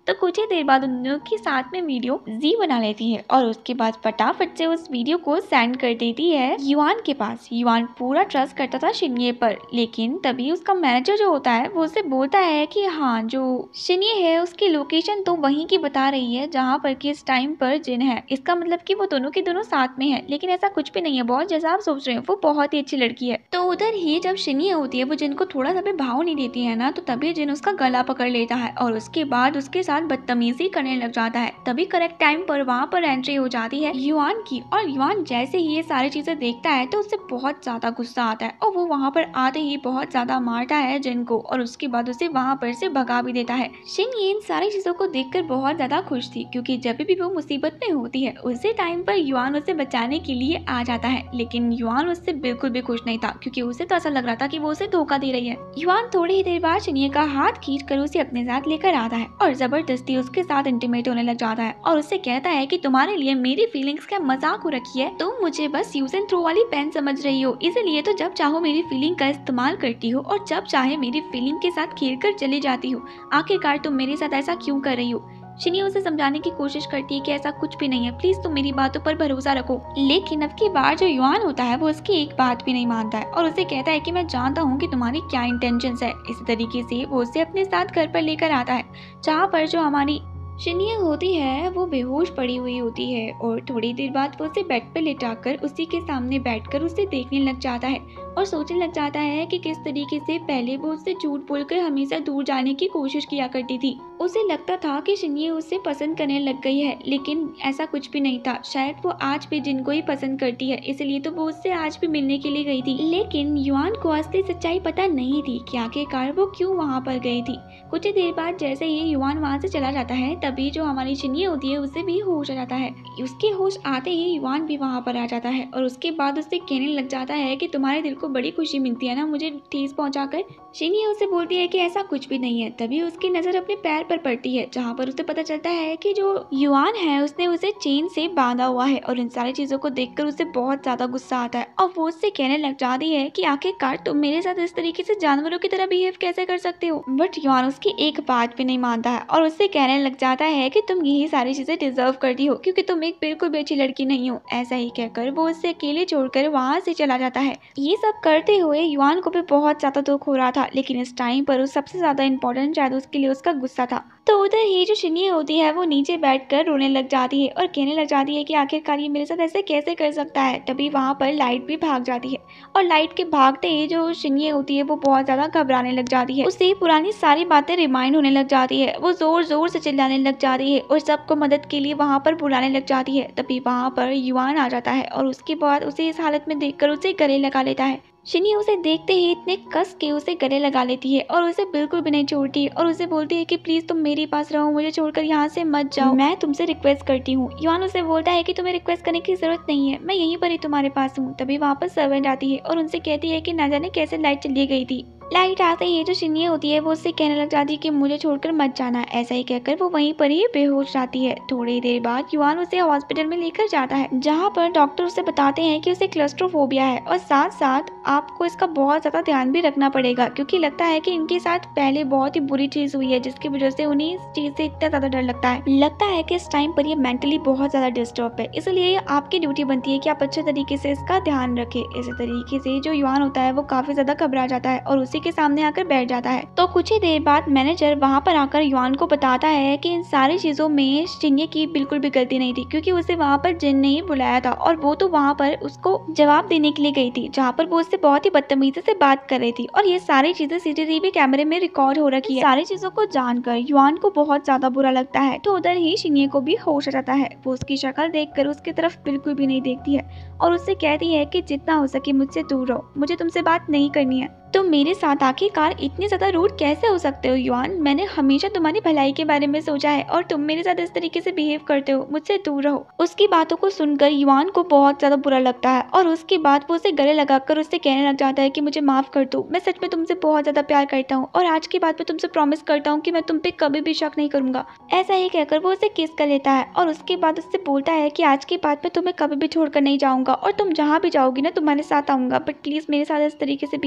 तो कुछ ही देर बाद उन दोनों के साथ में वीडियो जी बना लेती है और उसके बाद फटाफट से उस वीडियो को सेंड कर देती है युआन के पास। युआन पूरा ट्रस्ट करता था शिन्ये पर, लेकिन तभी उसका मैनेजर जो होता है वो उसे बोलता है कि हाँ, जो शिन्ये है उसकी लोकेशन तो वहीं की बता रही है जहाँ पर कि इस टाइम पर जिन है। इसका मतलब कि वो दोनों के दोनों साथ में है, लेकिन ऐसा कुछ भी नहीं है बॉस, जैसा आप सोच रहे हो। वो बहुत ही अच्छी लड़की है। तो उधर ही जब शिन्ये होती है वो जिन को थोड़ा सा भी भाव नहीं देती है ना, तो तभी जिन उसका गला पकड़ लेता है और उसके बाद उसके साथ बदतमीजी करने लग जाता है। तभी करेक्ट टाइम पर वहाँ पर एंट्री हो जाती है युआन की, और युआन जैसे ही ये सारी चीजें देखता है तो उससे बहुत ज्यादा गुस्सा आता है और वो वहाँ पर आते ही बहुत ज्यादा मारता है जिन को और उसके बाद उसे वहाँ पर से भगा भी देता है। शिन्ये इन सारी चीजों को देखकर बहुत ज्यादा खुश थी, क्योंकि जब भी वो मुसीबत में होती है उसी टाइम पर युआन उसे बचाने के लिए आ जाता है। लेकिन युआन उससे बिल्कुल भी खुश नहीं था, क्योंकि उसे तो ऐसा लग रहा था कि वो उसे धोखा दे रही है। युआन थोड़ी ही देर बाद शिन्ये का हाथ खींच कर उसे अपने साथ लेकर आता है और जबरदस्ती उसके साथ इंटीमेट होने लग जाता है और उससे कहता है कि तुम्हारे लिए मेरी फीलिंग्स का मजाक हो रखी है, तुम मुझे बस यूज एंड थ्रो वाली पेन समझ रही हो, इसीलिए तो जब चाहो मेरी फीलिंग का इस्तेमाल करती हो और जब चाहे मेरी फीलिंग के साथ खेल कर चली जाती हो। आखिरकार तुम मेरे साथ ऐसा क्यों कर रही हो? शिन्ये उसे समझाने की कोशिश करती है कि ऐसा कुछ भी नहीं है, प्लीज तुम मेरी बातों पर भरोसा रखो। लेकिन अब की बार जो युआन होता है वो उसकी एक बात भी नहीं मानता है और उसे कहता है कि मैं जानता हूँ कि तुम्हारी क्या इंटेंशंस है। इसी तरीके से वो उसे अपने साथ घर पर लेकर आता है, जहाँ पर जो हमारी शिन्ये होती है वो बेहोश पड़ी हुई होती है और थोड़ी देर बाद वो उसे बेड पर लिटाकर उसी के सामने बैठकर उसे देखने लग जाता है और सोचने लग जाता है कि किस तरीके से पहले वो उससे झूठ बोलकर हमेशा दूर जाने की कोशिश किया करती थी। उसे लगता था कि शिन्ये उसे पसंद करने लग गई है, लेकिन ऐसा कुछ भी नहीं था। शायद वो आज भी जिन को ही पसंद करती है, इसलिए तो वो उससे आज भी मिलने के लिए गई थी। लेकिन युआन को असली सच्चाई पता नहीं थी कि आखिरकार वो क्यों वहाँ पर गई थी। कुछ ही देर बाद जैसे ही युआन वहाँ से चला जाता है, तभी जो हमारी शिन्ये होती है उसे भी होश आ जाता है। उसके होश आते ही युआन भी वहाँ पर आ जाता है और उसके बाद उससे कहने लग जाता है कि तुम्हारे दिल को बड़ी खुशी मिलती है ना मुझे ठेस पहुंचाकर। शिन्ये उसे बोलती है कि ऐसा कुछ भी नहीं है। तभी उसकी नजर अपने पैर पर पड़ती है, जहाँ पर उसे पता चलता है कि जो युआन है उसने उसे चेन से बांधा हुआ है और इन सारी चीजों को देखकर उसे बहुत ज्यादा गुस्सा आता है और वो उससे कहने लग जाती है कि आखिरकार तुम मेरे साथ इस तरीके से जानवरों की तरह बिहेव कैसे कर सकते हो। बट युआन उसकी एक बात भी नहीं मानता है और उससे कहने लग जाता है कि तुम यही सारी चीजें डिजर्व करती हो, क्योंकि तुम एक बिल्कुल भी अच्छी लड़की नहीं हो। ऐसा ही कहकर वो उससे अकेले छोड़कर वहाँ से चला जाता है। ये सब करते हुए युआन को भी बहुत ज्यादा दुख हो रहा था, लेकिन इस टाइम पर उस सबसे ज्यादा इम्पोर्टेंट शायद उसके लिए उसका गुस्सा था। तो उधर ही जो शिन्ये होती है वो नीचे बैठकर रोने लग जाती है और कहने लग जाती है कि आखिरकार ये मेरे साथ ऐसे कैसे कर सकता है। तभी वहाँ पर लाइट भी भाग जाती है और लाइट के भागते ही जो शिन्ये होती है वो बहुत ज्यादा घबराने लग जाती है। उसे पुरानी सारी बातें रिमाइंड होने लग जाती है। वो जोर जोर से चिल्लाने लग जाती है और सबको मदद के लिए वहाँ पर बुलाने लग जाती है। तभी वहाँ पर युआन आ जाता है और उसके बाद उसे इस हालत में देखकर उसे गले लगा लेता है। शिन्ये उसे देखते ही इतने कस के उसे गले लगा लेती है और उसे बिल्कुल भी नहीं छोड़ती और उसे बोलती है कि प्लीज तुम मेरे पास रहो, मुझे छोड़कर यहाँ से मत जाओ, मैं तुमसे रिक्वेस्ट करती हूँ। युआन उसे बोलता है कि तुम्हें रिक्वेस्ट करने की जरूरत नहीं है, मैं यहीं पर ही तुम्हारे पास हूँ। तभी वहाँ पर सर्वेंट आती है और उनसे कहती है कि ना जाने कैसे लाइट चली गई थी। लाइट आते ही जो शिन्ये होती है वो उससे कहने लग जाती है कि मुझे छोड़कर मत जाना। ऐसा ही कहकर वो वहीं पर ही बेहोश जाती है। थोड़ी देर बाद युआन उसे हॉस्पिटल में लेकर जाता है, जहाँ पर डॉक्टर उसे बताते हैं कि उसे क्लस्ट्रोफोबिया है और साथ साथ आपको इसका बहुत ज्यादा ध्यान भी रखना पड़ेगा, क्योंकि लगता है कि इनके साथ पहले बहुत ही बुरी चीज हुई है, जिसकी वजह से उन्हें इस चीज से इतना ज्यादा डर लगता है कि इस टाइम पर ये मेंटली बहुत ज्यादा डिस्टर्ब है। इसलिए आपकी ड्यूटी बनती है कि आप अच्छे तरीके से इसका ध्यान रखें। इसी तरीके से जो युआन होता है वो काफी ज्यादा घबरा जाता है और उसी के सामने आकर बैठ जाता है। तो कुछ ही देर बाद मैनेजर वहाँ पर आकर युआन को बताता है कि इन सारी चीजों में शिन्ये की बिल्कुल भी गलती नहीं थी, क्योंकि उसे वहाँ पर जिन ने ही बुलाया था और वो तो वहाँ पर उसको जवाब देने के लिए गई थी, जहाँ पर वो उससे बहुत ही बदतमीजी से बात कर रही थी और ये सारी चीजें सीसीटीवी कैमरे में रिकॉर्ड हो रखी है। सारी चीजों को जानकर युआन को बहुत ज्यादा बुरा लगता है। तो उधर ही शिन्ये को भी होश आ जाता है। वो उसकी शक्ल देखकर उसकी तरफ बिल्कुल भी नहीं देखती है और उससे कहती है कि जितना हो सके मुझसे दूर रहो, मुझे तुमसे बात नहीं करनी है। तुम मेरे साथ आखिरकार इतने ज्यादा रूड कैसे हो सकते हो युआन? मैंने हमेशा तुम्हारी भलाई के बारे में सोचा है और तुम मेरे साथ इस तरीके से बिहेव करते हो, मुझसे दूर रहो। उसकी बातों को सुनकर युआन को बहुत ज्यादा बुरा लगता है और उसके बाद वो उसे गले लगाकर उससे कहने लग जाता है कि मुझे माफ कर दो, मैं सच में तुमसे बहुत ज्यादा प्यार करता हूँ और आज के बाद मैं तुमसे प्रॉमिस करता हूँ कि मैं तुम पे कभी भी शक नहीं करूंगा। ऐसा ही कहकर वो उसे किस कर लेता है और उसके बाद उससे बोलता है कि आज के बाद मैं तुम्हें कभी भी छोड़कर नहीं जाऊंगा और तुम जहाँ भी जाओगी ना तुम्हारे साथ आऊंगा, बट प्लीज मेरे साथ इस तरीके से बिहेव मत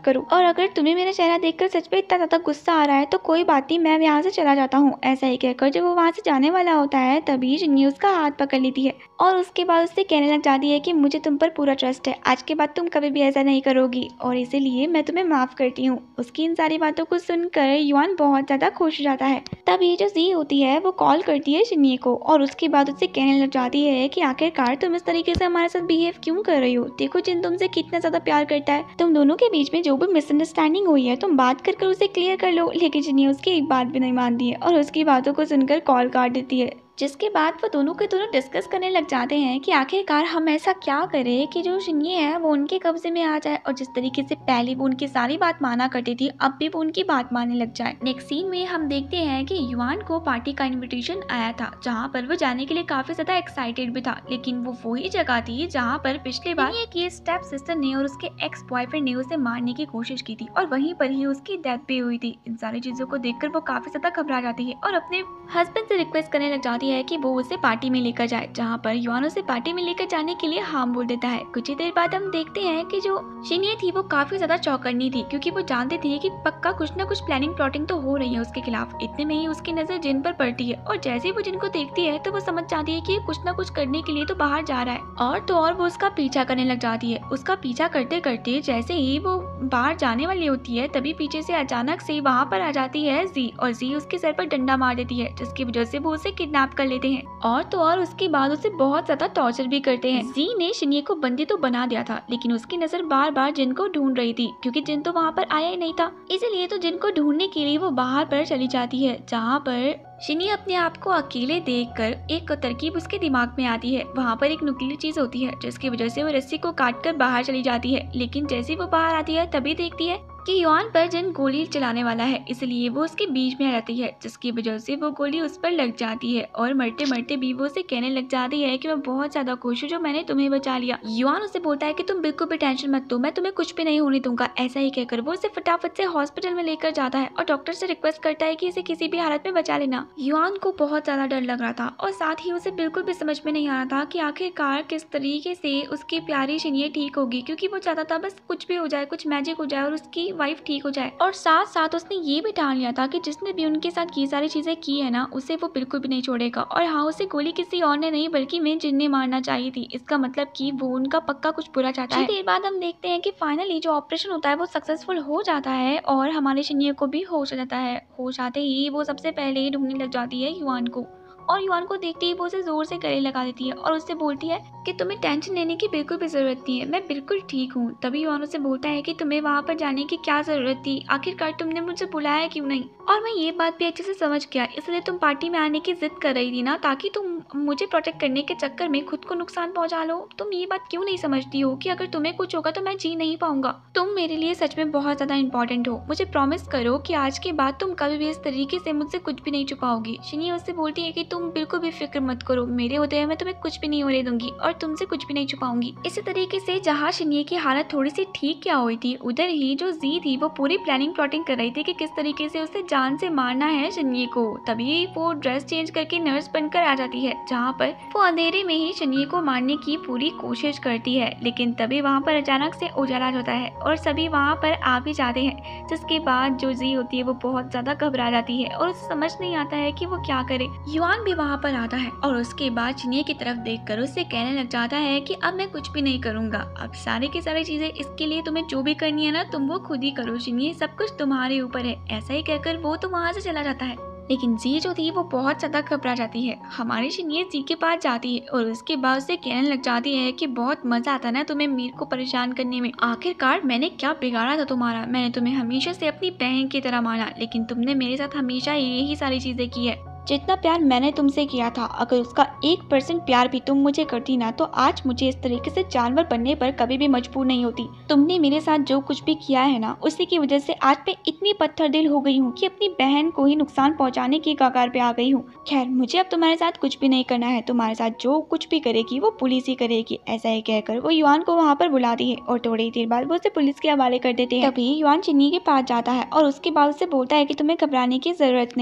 करूँ, और अगर तुम्हें मेरा चेहरा देखकर सच में इतना ज्यादा गुस्सा आ रहा है तो कोई बात नहीं, मैं यहाँ से चला जाता हूँ। ऐसा ही कहकर जब वो वहाँ से जाने वाला होता है तभी शिन्नी उसका हाथ पकड़ लेती है और उसके बाद उससे कहने लग जाती है कि मुझे तुम पर पूरा ट्रस्ट है, आज के बाद तुम कभी भी ऐसा नहीं करोगी और इसीलिए मैं तुम्हें माफ करती हूँ। उसकी इन सारी बातों को सुनकर युआन बहुत ज्यादा खुश हो जाता है। तभी जो जी होती है वो कॉल करती है शिन्नी को और उसके बाद उससे कहने लग जाती है कि आखिरकार तुम इस तरीके से हमारे साथ बिहेव क्यों कर रही हो, देखो जिन तुमसे कितना ज्यादा प्यार करता है, तुम दोनों के बीच में जो भी मिसअंडरस्टैंडिंग हुई है तुम बात कर उसे क्लियर कर लो। लेकिन शिन्नी उसकी एक बात भी नहीं मानती है और उसकी बातों को सुनकर कॉल काट देती है, जिसके बाद वो दोनों के दोनों डिस्कस करने लग जाते हैं कि आखिरकार हम ऐसा क्या करें कि जो शिन्नी है वो उनके कब्जे में आ जाए और जिस तरीके से पहले वो उनकी सारी बात माना करती थी अब भी वो उनकी बात मानने लग जाए। नेक्स्ट सीन में हम देखते हैं कि युआन को पार्टी का इनविटेशन आया था जहाँ पर वो जाने के लिए काफी ज्यादा एक्साइटेड भी था, लेकिन वो वही जगह थी जहाँ पर पिछली बार की स्टेप सिस्टर ने और उसके एक्स बॉयफ्रेंड ने उसे मारने की कोशिश की थी और वहीं पर ही उसकी डेथ भी हुई थी। इन सारी चीजों को देखकर वो काफी ज्यादा घबरा जाती है और अपने हस्बैंड से रिक्वेस्ट करने लग जाती है कि वो उसे पार्टी में लेकर जाए, जहाँ पर युआन उसे पार्टी में लेकर जाने के लिए हाँ बोल देता है। कुछ ही देर बाद हम देखते हैं कि जो शिन्नी थी वो काफी ज्यादा चौकन्नी थी क्योंकि वो जानती थी कि पक्का कुछ ना कुछ प्लानिंग प्लॉटिंग तो हो रही है उसके खिलाफ। इतने में ही उसकी नजर जिन पर पड़ती है और जैसे ही वो जिन को देखती है तो वो समझ जाती है कि कुछ ना कुछ करने के लिए तो बाहर जा रहा है और तो और वो उसका पीछा करने लग जाती है। उसका पीछा करते करते जैसे ही वो बाहर जाने वाली होती है तभी पीछे से अचानक से वहाँ पर आ जाती है जी और जी उसके सर पर डंडा मार देती है, जिसकी वजह से वो उसे किडनैप कर लेते हैं और तो और उसके बाद उसे बहुत ज्यादा टॉर्चर भी करते हैं। जी ने शिन्नी को बंदी तो बना दिया था लेकिन उसकी नजर बार बार जिन को ढूंढ रही थी क्योंकि जिन तो वहाँ पर आया ही नहीं था, इसलिए तो जिन को ढूंढने के लिए वो बाहर पर चली जाती है, जहाँ पर शिन्नी अपने आप को अकेले देखकर एक तरकीब उसके दिमाग में आती है। वहाँ पर एक नुकीली चीज होती है जिसकी वजह से वो रस्सी को काटकर बाहर चली जाती है, लेकिन जैसे वो बाहर आती है तभी देखती है कि युआन पर जिन गोली चलाने वाला है, इसलिए वो उसके बीच में आ जाती है, जिसकी वजह से वो गोली उस पर लग जाती है और मरते मरते भी वो उसे कहने लग जाती है कि मैं बहुत ज्यादा खुश हूँ जो मैंने तुम्हें बचा लिया। युआन उसे बोलता है कि तुम बिल्कुल भी टेंशन मत लो, मैं तुम्हें कुछ भी नहीं होने दूंगा। ऐसा ही कहकर वो उसे फटाफट से हॉस्पिटल में लेकर जाता है और डॉक्टर से रिक्वेस्ट करता है कि इसे किसी भी हालत में बचा लेना। युआन को बहुत ज्यादा डर लग रहा था और साथ ही उसे बिल्कुल भी समझ में नहीं आ रहा था कि आखिरकार किस तरीके से उसकी प्यारी शिन्नी ठीक होगी, क्योंकि वो चाहता था बस कुछ भी हो जाए, कुछ मैजिक हो जाए और उसकी वाइफ ठीक हो जाए। और साथ साथ उसने ये भी ठान लिया था कि जिसने भी उनके साथ ये सारी चीजें की है ना उसे वो बिल्कुल भी नहीं छोड़ेगा। और हाँ, उसे गोली किसी और ने नहीं बल्कि मैं जिन ने मारना चाहिए थी। इसका मतलब कि वो उनका पक्का कुछ बुरा चाहता है। देर बाद हम देखते हैं कि फाइनली जो ऑपरेशन होता है वो सक्सेसफुल हो जाता है और हमारे शिन्नी को भी होश आ जाता है। होश आते ही वो सबसे पहले ही ढूंढने लग जाती है युआन को और युआन को देखते ही वो उसे जोर से गले लगा देती है और उससे बोलती है कि तुम्हें टेंशन लेने की बिल्कुल भी जरूरत नहीं है, मैं बिल्कुल ठीक हूँ। तभी युआन उसे बोलता है कि तुम्हें वहाँ पर जाने की क्या जरूरत थी, आखिरकार तुमने मुझे बुलाया क्यों नहीं। और मैं ये बात भी अच्छे से समझ गया, इसलिए तुम पार्टी में आने की जिद कर रही थी ना, ताकि तुम मुझे प्रोटेक्ट करने के चक्कर में खुद को नुकसान पहुंचा लो। तुम ये बात क्यों नहीं समझती हो कि अगर तुम्हें कुछ होगा तो मैं जी नहीं पाऊंगा। तुम मेरे लिए सच में बहुत ज्यादा इंपॉर्टेंट हो। मुझे प्रॉमिस करो कि आज के बाद तुम कभी भी इस तरीके से मुझसे कुछ भी नहीं छुपाओगी। शिन्नी उससे बोलती है कि तुम बिल्कुल भी फिक्र मत करो, मेरे होते हुए मैं तुम्हें कुछ भी नहीं होने दूंगी और तुमसे कुछ भी नहीं छुपाऊंगी। इसी तरीके से जहाँ शिन्नी की हालत थोड़ी सी ठीक क्या हुई थी, उधर ही जो जी थी वो पूरी प्लानिंग प्लॉटिंग कर रही थी कि किस तरीके से उसे जान से मारना है शिन्नी को। तभी वो ड्रेस चेंज करके नर्स बनकर आ जाती है, जहाँ पर वो अंधेरे में ही शिन्नी को मारने की पूरी कोशिश करती है। लेकिन तभी वहाँ पर अचानक से उजाला होता है और सभी वहाँ पर आ भी जाते हैं, जिसके बाद जो जी होती है वो बहुत ज्यादा घबरा जाती है और उसे समझ नहीं आता है कि वो क्या करे। युआन भी वहाँ पर आता है और उसके बाद शिन्नी की तरफ देखकर उससे कहने लग जाता है कि अब मैं कुछ भी नहीं करूंगा, अब सारी की सारी चीजें इसके लिए तुम्हें जो भी करनी है ना तुम वो खुद ही करो शिन्नी, सब कुछ तुम्हारे ऊपर है। ऐसा ही कहकर वो तो वहाँ से चला जाता है। लेकिन जी जो थी वो बहुत ज्यादा घबरा जाती है। हमारी शिन्नी जी के पास जाती है और उसके बाद उसे कहने लग जाती है कि बहुत मजा आता ना तुम्हें मीर को परेशान करने में, आखिरकार मैंने क्या बिगाड़ा था तुम्हारा, मैंने तुम्हें हमेशा से अपनी बहन की तरह माना लेकिन तुमने मेरे साथ हमेशा यही सारी चीजें की है। जितना प्यार मैंने तुमसे किया था अगर उसका 1% प्यार भी तुम मुझे करती ना तो आज मुझे इस तरीके से जानवर बनने पर कभी भी मजबूर नहीं होती। तुमने मेरे साथ जो कुछ भी किया है ना उसी की वजह से आज मैं इतनी पत्थर दिल हो गई हूँ कि अपनी बहन को ही नुकसान पहुँचाने की कगार पे आ गई हूँ। खैर मुझे अब तुम्हारे साथ कुछ भी नहीं करना है, तुम्हारे साथ जो कुछ भी करेगी वो पुलिस ही करेगी। ऐसा ही कहकर वो युआन को वहाँ पर बुलाती है और थोड़ी देर बाद वो उसे पुलिस के हवाले कर देते हैं। तभी युआन शिन्नी के पास जाता है और उसके बाद उसे बोलता है कि तुम्हें घबराने की जरूरत नहीं है,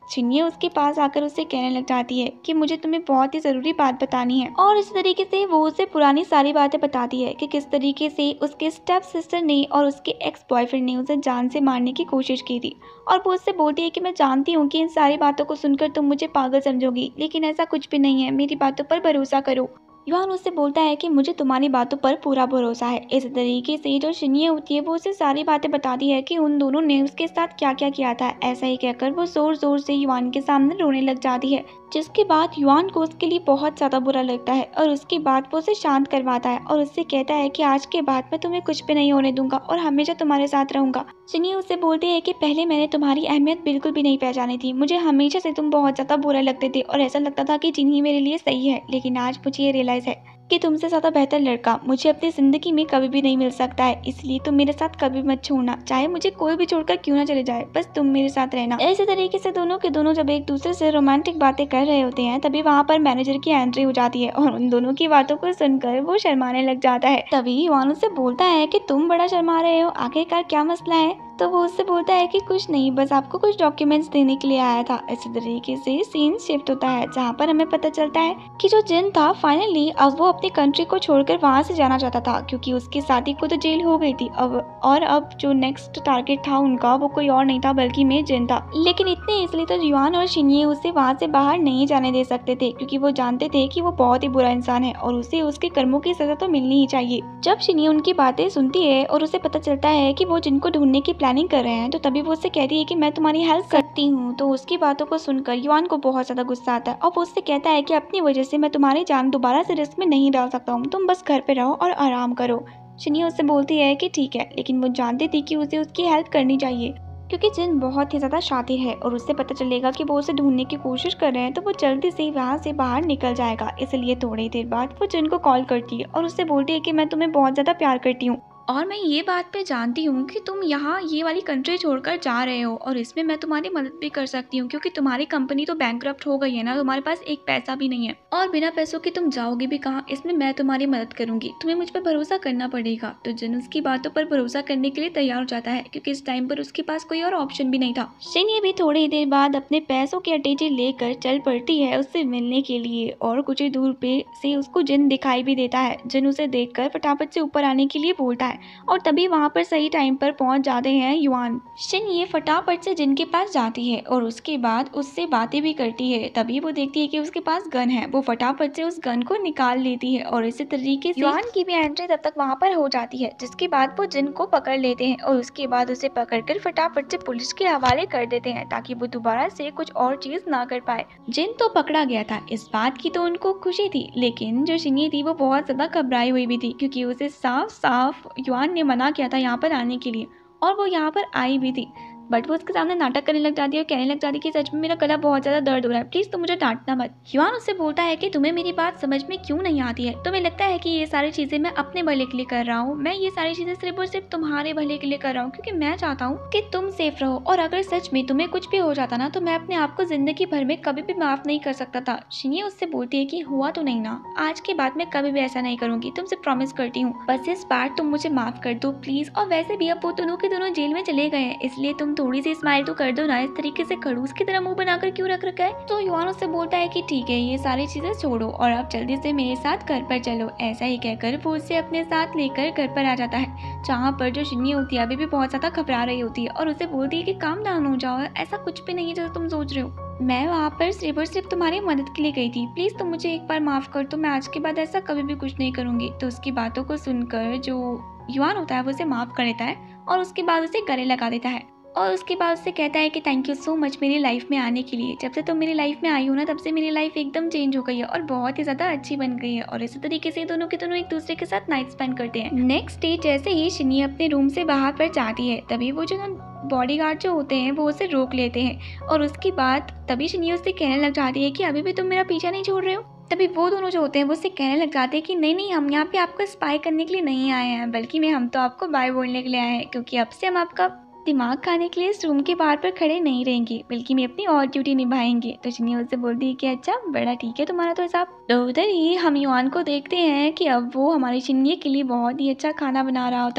शिन्ये उसके पास आकर उससे कहने लग जाती है कि मुझे तुम्हें बहुत ही ज़रूरी बात बतानी है, और इसी तरीके से वो उसे पुरानी सारी बातें बताती है कि किस तरीके से उसके स्टेप सिस्टर ने और उसके एक्स बॉयफ्रेंड ने उसे जान से मारने की कोशिश की थी। और वो उससे बोलती है कि मैं जानती हूँ कि इन सारी बातों को सुनकर तुम मुझे पागल समझोगी, लेकिन ऐसा कुछ भी नहीं है, मेरी बातों पर भरोसा करो। युआन उससे बोलता है कि मुझे तुम्हारी बातों पर पूरा भरोसा है। इस तरीके से जो शिन्ये होती है वो उसे सारी बातें बताती है कि उन दोनों ने उसके साथ क्या क्या किया था। ऐसा ही कहकर वो जोर जोर से युआन के सामने रोने लग जाती है, जिसके बाद युआन को उसके लिए बहुत ज़्यादा बुरा लगता है और उसके बाद वो उसे शांत करवाता है और उससे कहता है कि आज के बाद मैं तुम्हें कुछ भी नहीं होने दूंगा और हमेशा तुम्हारे साथ रहूंगा। शिन्ये उससे बोलती है कि पहले मैंने तुम्हारी अहमियत बिल्कुल भी नहीं पहचानी थी, मुझे हमेशा से तुम बहुत ज़्यादा बुरा लगते थे और ऐसा लगता था कि जिन ही मेरे लिए सही है, लेकिन आज मुझे ये रियलाइज़ है कि तुमसे ज़्यादा बेहतर लड़का मुझे अपनी ज़िंदगी में कभी भी नहीं मिल सकता है, इसलिए तुम मेरे साथ कभी मत छोड़ना, चाहे मुझे कोई भी छोड़कर क्यों ना चले जाए, बस तुम मेरे साथ रहना। ऐसे तरीके से दोनों के दोनों जब एक दूसरे से रोमांटिक बातें कर रहे होते हैं, तभी वहाँ पर मैनेजर की एंट्री हो जाती है और उन दोनों की बातों को सुनकर वो शर्माने लग जाता है। तभी युआन उससे बोलता है कि तुम बड़ा शर्मा रहे हो, आखिरकार क्या मसला है? तो वो उससे बोलता है कि कुछ नहीं, बस आपको कुछ डॉक्यूमेंट्स देने के लिए आया था। इसी तरीके से सीन शिफ्ट होता है, जहाँ पर हमें पता चलता है कि जो जिन था फाइनली अब वो अपनी कंट्री को छोड़कर वहाँ से जाना चाहता था, क्योंकि उसकी शादी को तो जेल हो गई थी अब जो नेक्स्ट टारगेट था उनका वो कोई और नहीं था बल्कि मैं जिन था। लेकिन इतने इसलिए तो युआन और शिन्ये उसे वहाँ से बाहर नहीं जाने दे सकते थे, क्योंकि वो जानते थे कि वो बहुत ही बुरा इंसान है और उसे उसके कर्मों की सजा तो मिलनी ही चाहिए। जब शिन्ये उनकी बातें सुनती है और उसे पता चलता है कि वो जिनको ढूंढने की प्लानिंग कर रहे हैं, तो तभी वो उससे कहती है कि मैं तुम्हारी हेल्प करती हूँ। तो उसकी बातों को सुनकर युआन को बहुत ज्यादा गुस्सा आता है और वो उससे कहता है कि अपनी वजह से मैं तुम्हारी जान दोबारा से रिस्क में नहीं डाल सकता हूँ, तुम बस घर पे रहो और आराम करो। शिन्ये उससे बोलती है कि ठीक है, लेकिन वो जानती थी कि उसे उसकी हेल्प करनी चाहिए, क्योंकि जिन बहुत ही ज़्यादा शातिर है और उससे पता चलेगा कि वो उसे ढूंढने की कोशिश कर रहे हैं तो वो जल्दी से वहाँ से बाहर निकल जाएगा। इसलिए थोड़ी देर बाद वो जिन को कॉल करती है और उससे बोलती है कि मैं तुम्हें बहुत ज़्यादा प्यार करती हूँ और मैं ये बात पे जानती हूँ कि तुम यहाँ ये वाली कंट्री छोड़कर जा रहे हो और इसमें मैं तुम्हारी मदद भी कर सकती हूँ, क्योंकि तुम्हारी कंपनी तो बैंकरप्ट हो गई है ना, तुम्हारे पास एक पैसा भी नहीं है और बिना पैसों के तुम जाओगे भी कहाँ, इसमें मैं तुम्हारी मदद करूंगी, तुम्हें मुझ पर भरोसा करना पड़ेगा। तो जिन उसकी बातों पर भरोसा करने के लिए तैयार हो जाता है, क्योंकि इस टाइम पर उसके पास कोई और ऑप्शन भी नहीं था। शिन्ये भी थोड़ी देर बाद अपने पैसों की अटैची लेकर चल पड़ती है उससे मिलने के लिए और कुछ ही दूर पे से उसको जिन दिखाई भी देता है। जिन उसे देखकर फटाफट से ऊपर आने के लिए बोलता है और तभी वहाँ पर सही टाइम पर पहुँच जाते हैं युआन। शिन्ये फटाफट से जिन के पास जाती है और उसके बाद उससे बातें भी करती है। तभी वो देखती है कि उसके पास गन है, वो फटाफट से उस गन को निकाल लेती है और इसी तरीके से युआन की भी एंट्री तब तक वहाँ पर हो जाती है, जिसके बाद वो जिन को पकड़ लेते हैं और उसके बाद उसे पकड़कर फटाफट से पुलिस के हवाले कर देते हैं ताकि वो दोबारा से कुछ और चीज ना कर पाए। जिन तो पकड़ा गया था, इस बात की तो उनको खुशी थी, लेकिन जो शिन्ये थी वो बहुत ज्यादा घबराई हुई भी थी, क्योंकि उसे साफ साफ युआन ने मना किया था यहाँ पर आने के लिए और वो यहाँ पर आई भी थी। बट वो उसके सामने नाटक करने लग जाती है और कहने लग जाती है कि सच में मेरा गला बहुत ज्यादा दर्द हो रहा है, प्लीज तुम मुझे डांटना मत। युआन उससे बोलता है कि तुम्हें मेरी बात समझ में क्यों नहीं आती है, तुम्हें लगता है कि ये सारी चीजें मैं अपने भले के लिए कर रहा हूँ, मैं ये सारी चीजें सिर्फ और सिर्फ तुम्हारे भले के लिए कर रहा हूँ, क्योंकि मैं चाहता हूँ कि तुम सेफ रहो और अगर सच में तुम्हें कुछ भी हो जाता ना तो मैं अपने आप को जिंदगी भर में कभी भी माफ नहीं कर सकता था। शिन्ये उससे बोलती है कि हुआ तो नहीं ना, आज के बाद मैं कभी भी ऐसा नहीं करूंगी, तुमसे प्रॉमिस करती हूँ, बस इस बार तुम मुझे माफ कर दो प्लीज। और वैसे भी अब वो दोनों के दोनों जेल में चले गए हैं, इसलिए तुम थोड़ी सी स्माइल तो कर दो ना, इस तरीके से खड़ूस की तरह मुंह बनाकर क्यों रख रखा है। तो युआन उससे बोलता है कि ठीक है, ये सारी चीजें छोड़ो और आप जल्दी से मेरे साथ घर पर चलो। ऐसा ही कहकर वो उसे अपने साथ लेकर घर पर आ जाता है, जहाँ पर जो शिन्ये होती है अभी भी बहुत ज्यादा घबरा रही होती है और उसे बोलती है कि काम डाउन हो जाओ, ऐसा कुछ भी नहीं है जैसा तुम सोच रहे हो, मैं वहाँ पर सिर्फ और सिर्फ तुम्हारी मदद के लिए गई थी, प्लीज तुम मुझे एक बार माफ कर दो, मैं आज के बाद ऐसा कभी भी कुछ नहीं करूंगी। तो उसकी बातों को सुनकर जो युआन होता है वो उसे माफ कर देता है और उसके बाद उसे गले लगा देता है और उसके बाद उससे कहता है कि थैंक यू सो मच मेरी लाइफ में आने के लिए, जब से तुम मेरी लाइफ में आई हो ना तब से मेरी लाइफ एकदम चेंज हो गई है और बहुत ही ज्यादा अच्छी बन गई है। और इसी तरीके से दोनों के दोनों एक दूसरे के साथ नाइट स्पेंड करते हैं। नेक्स्ट डे जैसे ही शिन्ये अपने रूम से बाहर पर जाती है, तभी वो जो बॉडीगार्ड जो होते हैं वो उसे रोक लेते हैं और उसके बाद तभी शिन्ये उससे कहने लग जाती है कि अभी भी तुम मेरा पीछा नहीं छोड़ रहे हो। तभी वो दोनों जो होते हैं वो उससे कहने लग जाते हैं कि नहीं नहीं, हम यहाँ पे आपको स्पाई करने के लिए नहीं आए हैं, बल्कि हम तो आपको बाय बोलने के लिए आए हैं, क्योंकि अब से हम आपका दिमाग खाने के लिए इस रूम के बाहर पर खड़े नहीं रहेंगे, बल्कि मैं अपनी और ड्यूटी निभाएंगे। तो शिन्ये उससे बोलती है कि अच्छा बड़ा ठीक है तुम्हारा तो हिसाब। तो उधर ही हम युआन को देखते हैं कि अब वो हमारे शिन्ये के लिए बहुत ही अच्छा खाना बना रहा होता है।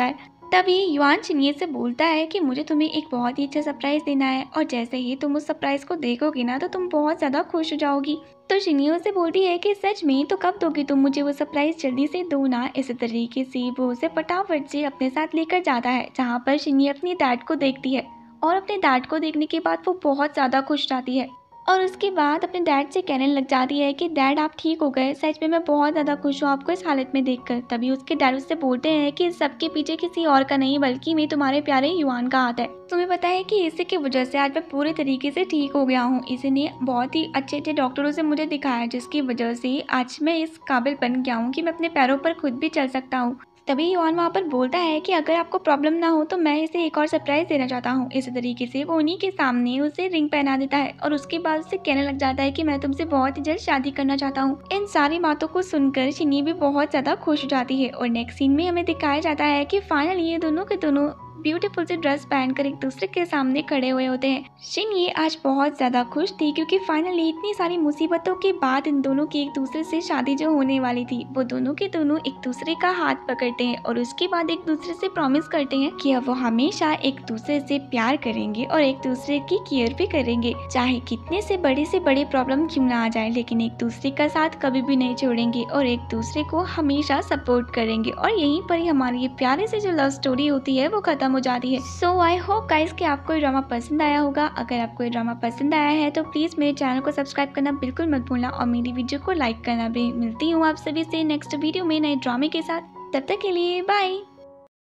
तभी युआन शिन्ये से बोलता है कि मुझे तुम्हें एक बहुत ही अच्छा सरप्राइज देना है और जैसे ही तुम उस सरप्राइज को देखोगी ना तो तुम बहुत ज़्यादा खुश हो जाओगी। तो शिन्ये उसे बोलती है कि सच में, तो कब दोगी तुम मुझे वो सरप्राइज, जल्दी से दो ना। इसी तरीके से वो उसे फटाफट से अपने साथ लेकर जाता है जहाँ पर शिन्ये अपनी डैड को देखती है और अपने डैड को देखने के बाद वो बहुत ज़्यादा खुश जाती है और उसके बाद अपने डैड से कहने लग जाती है कि डैड आप ठीक हो गए, सच में मैं बहुत ज़्यादा खुश हूँ आपको इस हालत में देखकर। तभी उसके डैड उससे बोलते हैं कि इस सब के पीछे किसी और का नहीं बल्कि मैं तुम्हारे प्यारे युआन का हाथ है। तुम्हें पता है कि इसी की वजह से आज मैं पूरे तरीके से ठीक हो गया हूँ। इसने बहुत ही अच्छे अच्छे डॉक्टरों से मुझे दिखाया जिसकी वजह से आज मैं इस काबिल बन गया हूँ कि मैं अपने पैरों पर खुद भी चल सकता हूँ। तभी युआन वहाँ पर बोलता है कि अगर आपको प्रॉब्लम ना हो तो मैं इसे एक और सरप्राइज देना चाहता हूँ। इसी तरीके से वो उन्हीं के सामने उसे रिंग पहना देता है और उसके बाद उसे कहने लग जाता है कि मैं तुमसे बहुत ही जल्द शादी करना चाहता हूँ। इन सारी बातों को सुनकर शिन्ये भी बहुत ज्यादा खुश हो जाती है और नेक्स्ट सीन में हमें दिखाया जाता है कि फाइनली ये दोनों के दोनों ब्यूटीफुल से ड्रेस पहनकर एक दूसरे के सामने खड़े हुए होते हैं। शिन्ये आज बहुत ज्यादा खुश थी क्योंकि फाइनली इतनी सारी मुसीबतों के बाद इन दोनों की एक दूसरे से शादी जो होने वाली थी, वो दोनों के दोनों एक दूसरे का हाथ पकड़ते हैं और उसके बाद एक दूसरे से प्रॉमिस करते हैं कि अब वो हमेशा एक दूसरे से प्यार करेंगे और एक दूसरे की केयर भी करेंगे, चाहे कितने से बड़े प्रॉब्लम क्यों ना आ जाए, लेकिन एक दूसरे का साथ कभी भी नहीं छोड़ेंगे और एक दूसरे को हमेशा सपोर्ट करेंगे। और यहीं पर ही हमारी ये प्यारे से जो लव स्टोरी होती है वो खत्म हो जाती है। सो आई होप गाइस कि आपको ये ड्रामा पसंद आया होगा। अगर आपको ये ड्रामा पसंद आया है तो प्लीज मेरे चैनल को सब्सक्राइब करना बिल्कुल मत भूलना और मेरी वीडियो को लाइक करना भी। मिलती हूँ आप सभी से नेक्स्ट वीडियो में नए ड्रामे के साथ, तब तक के लिए बाय।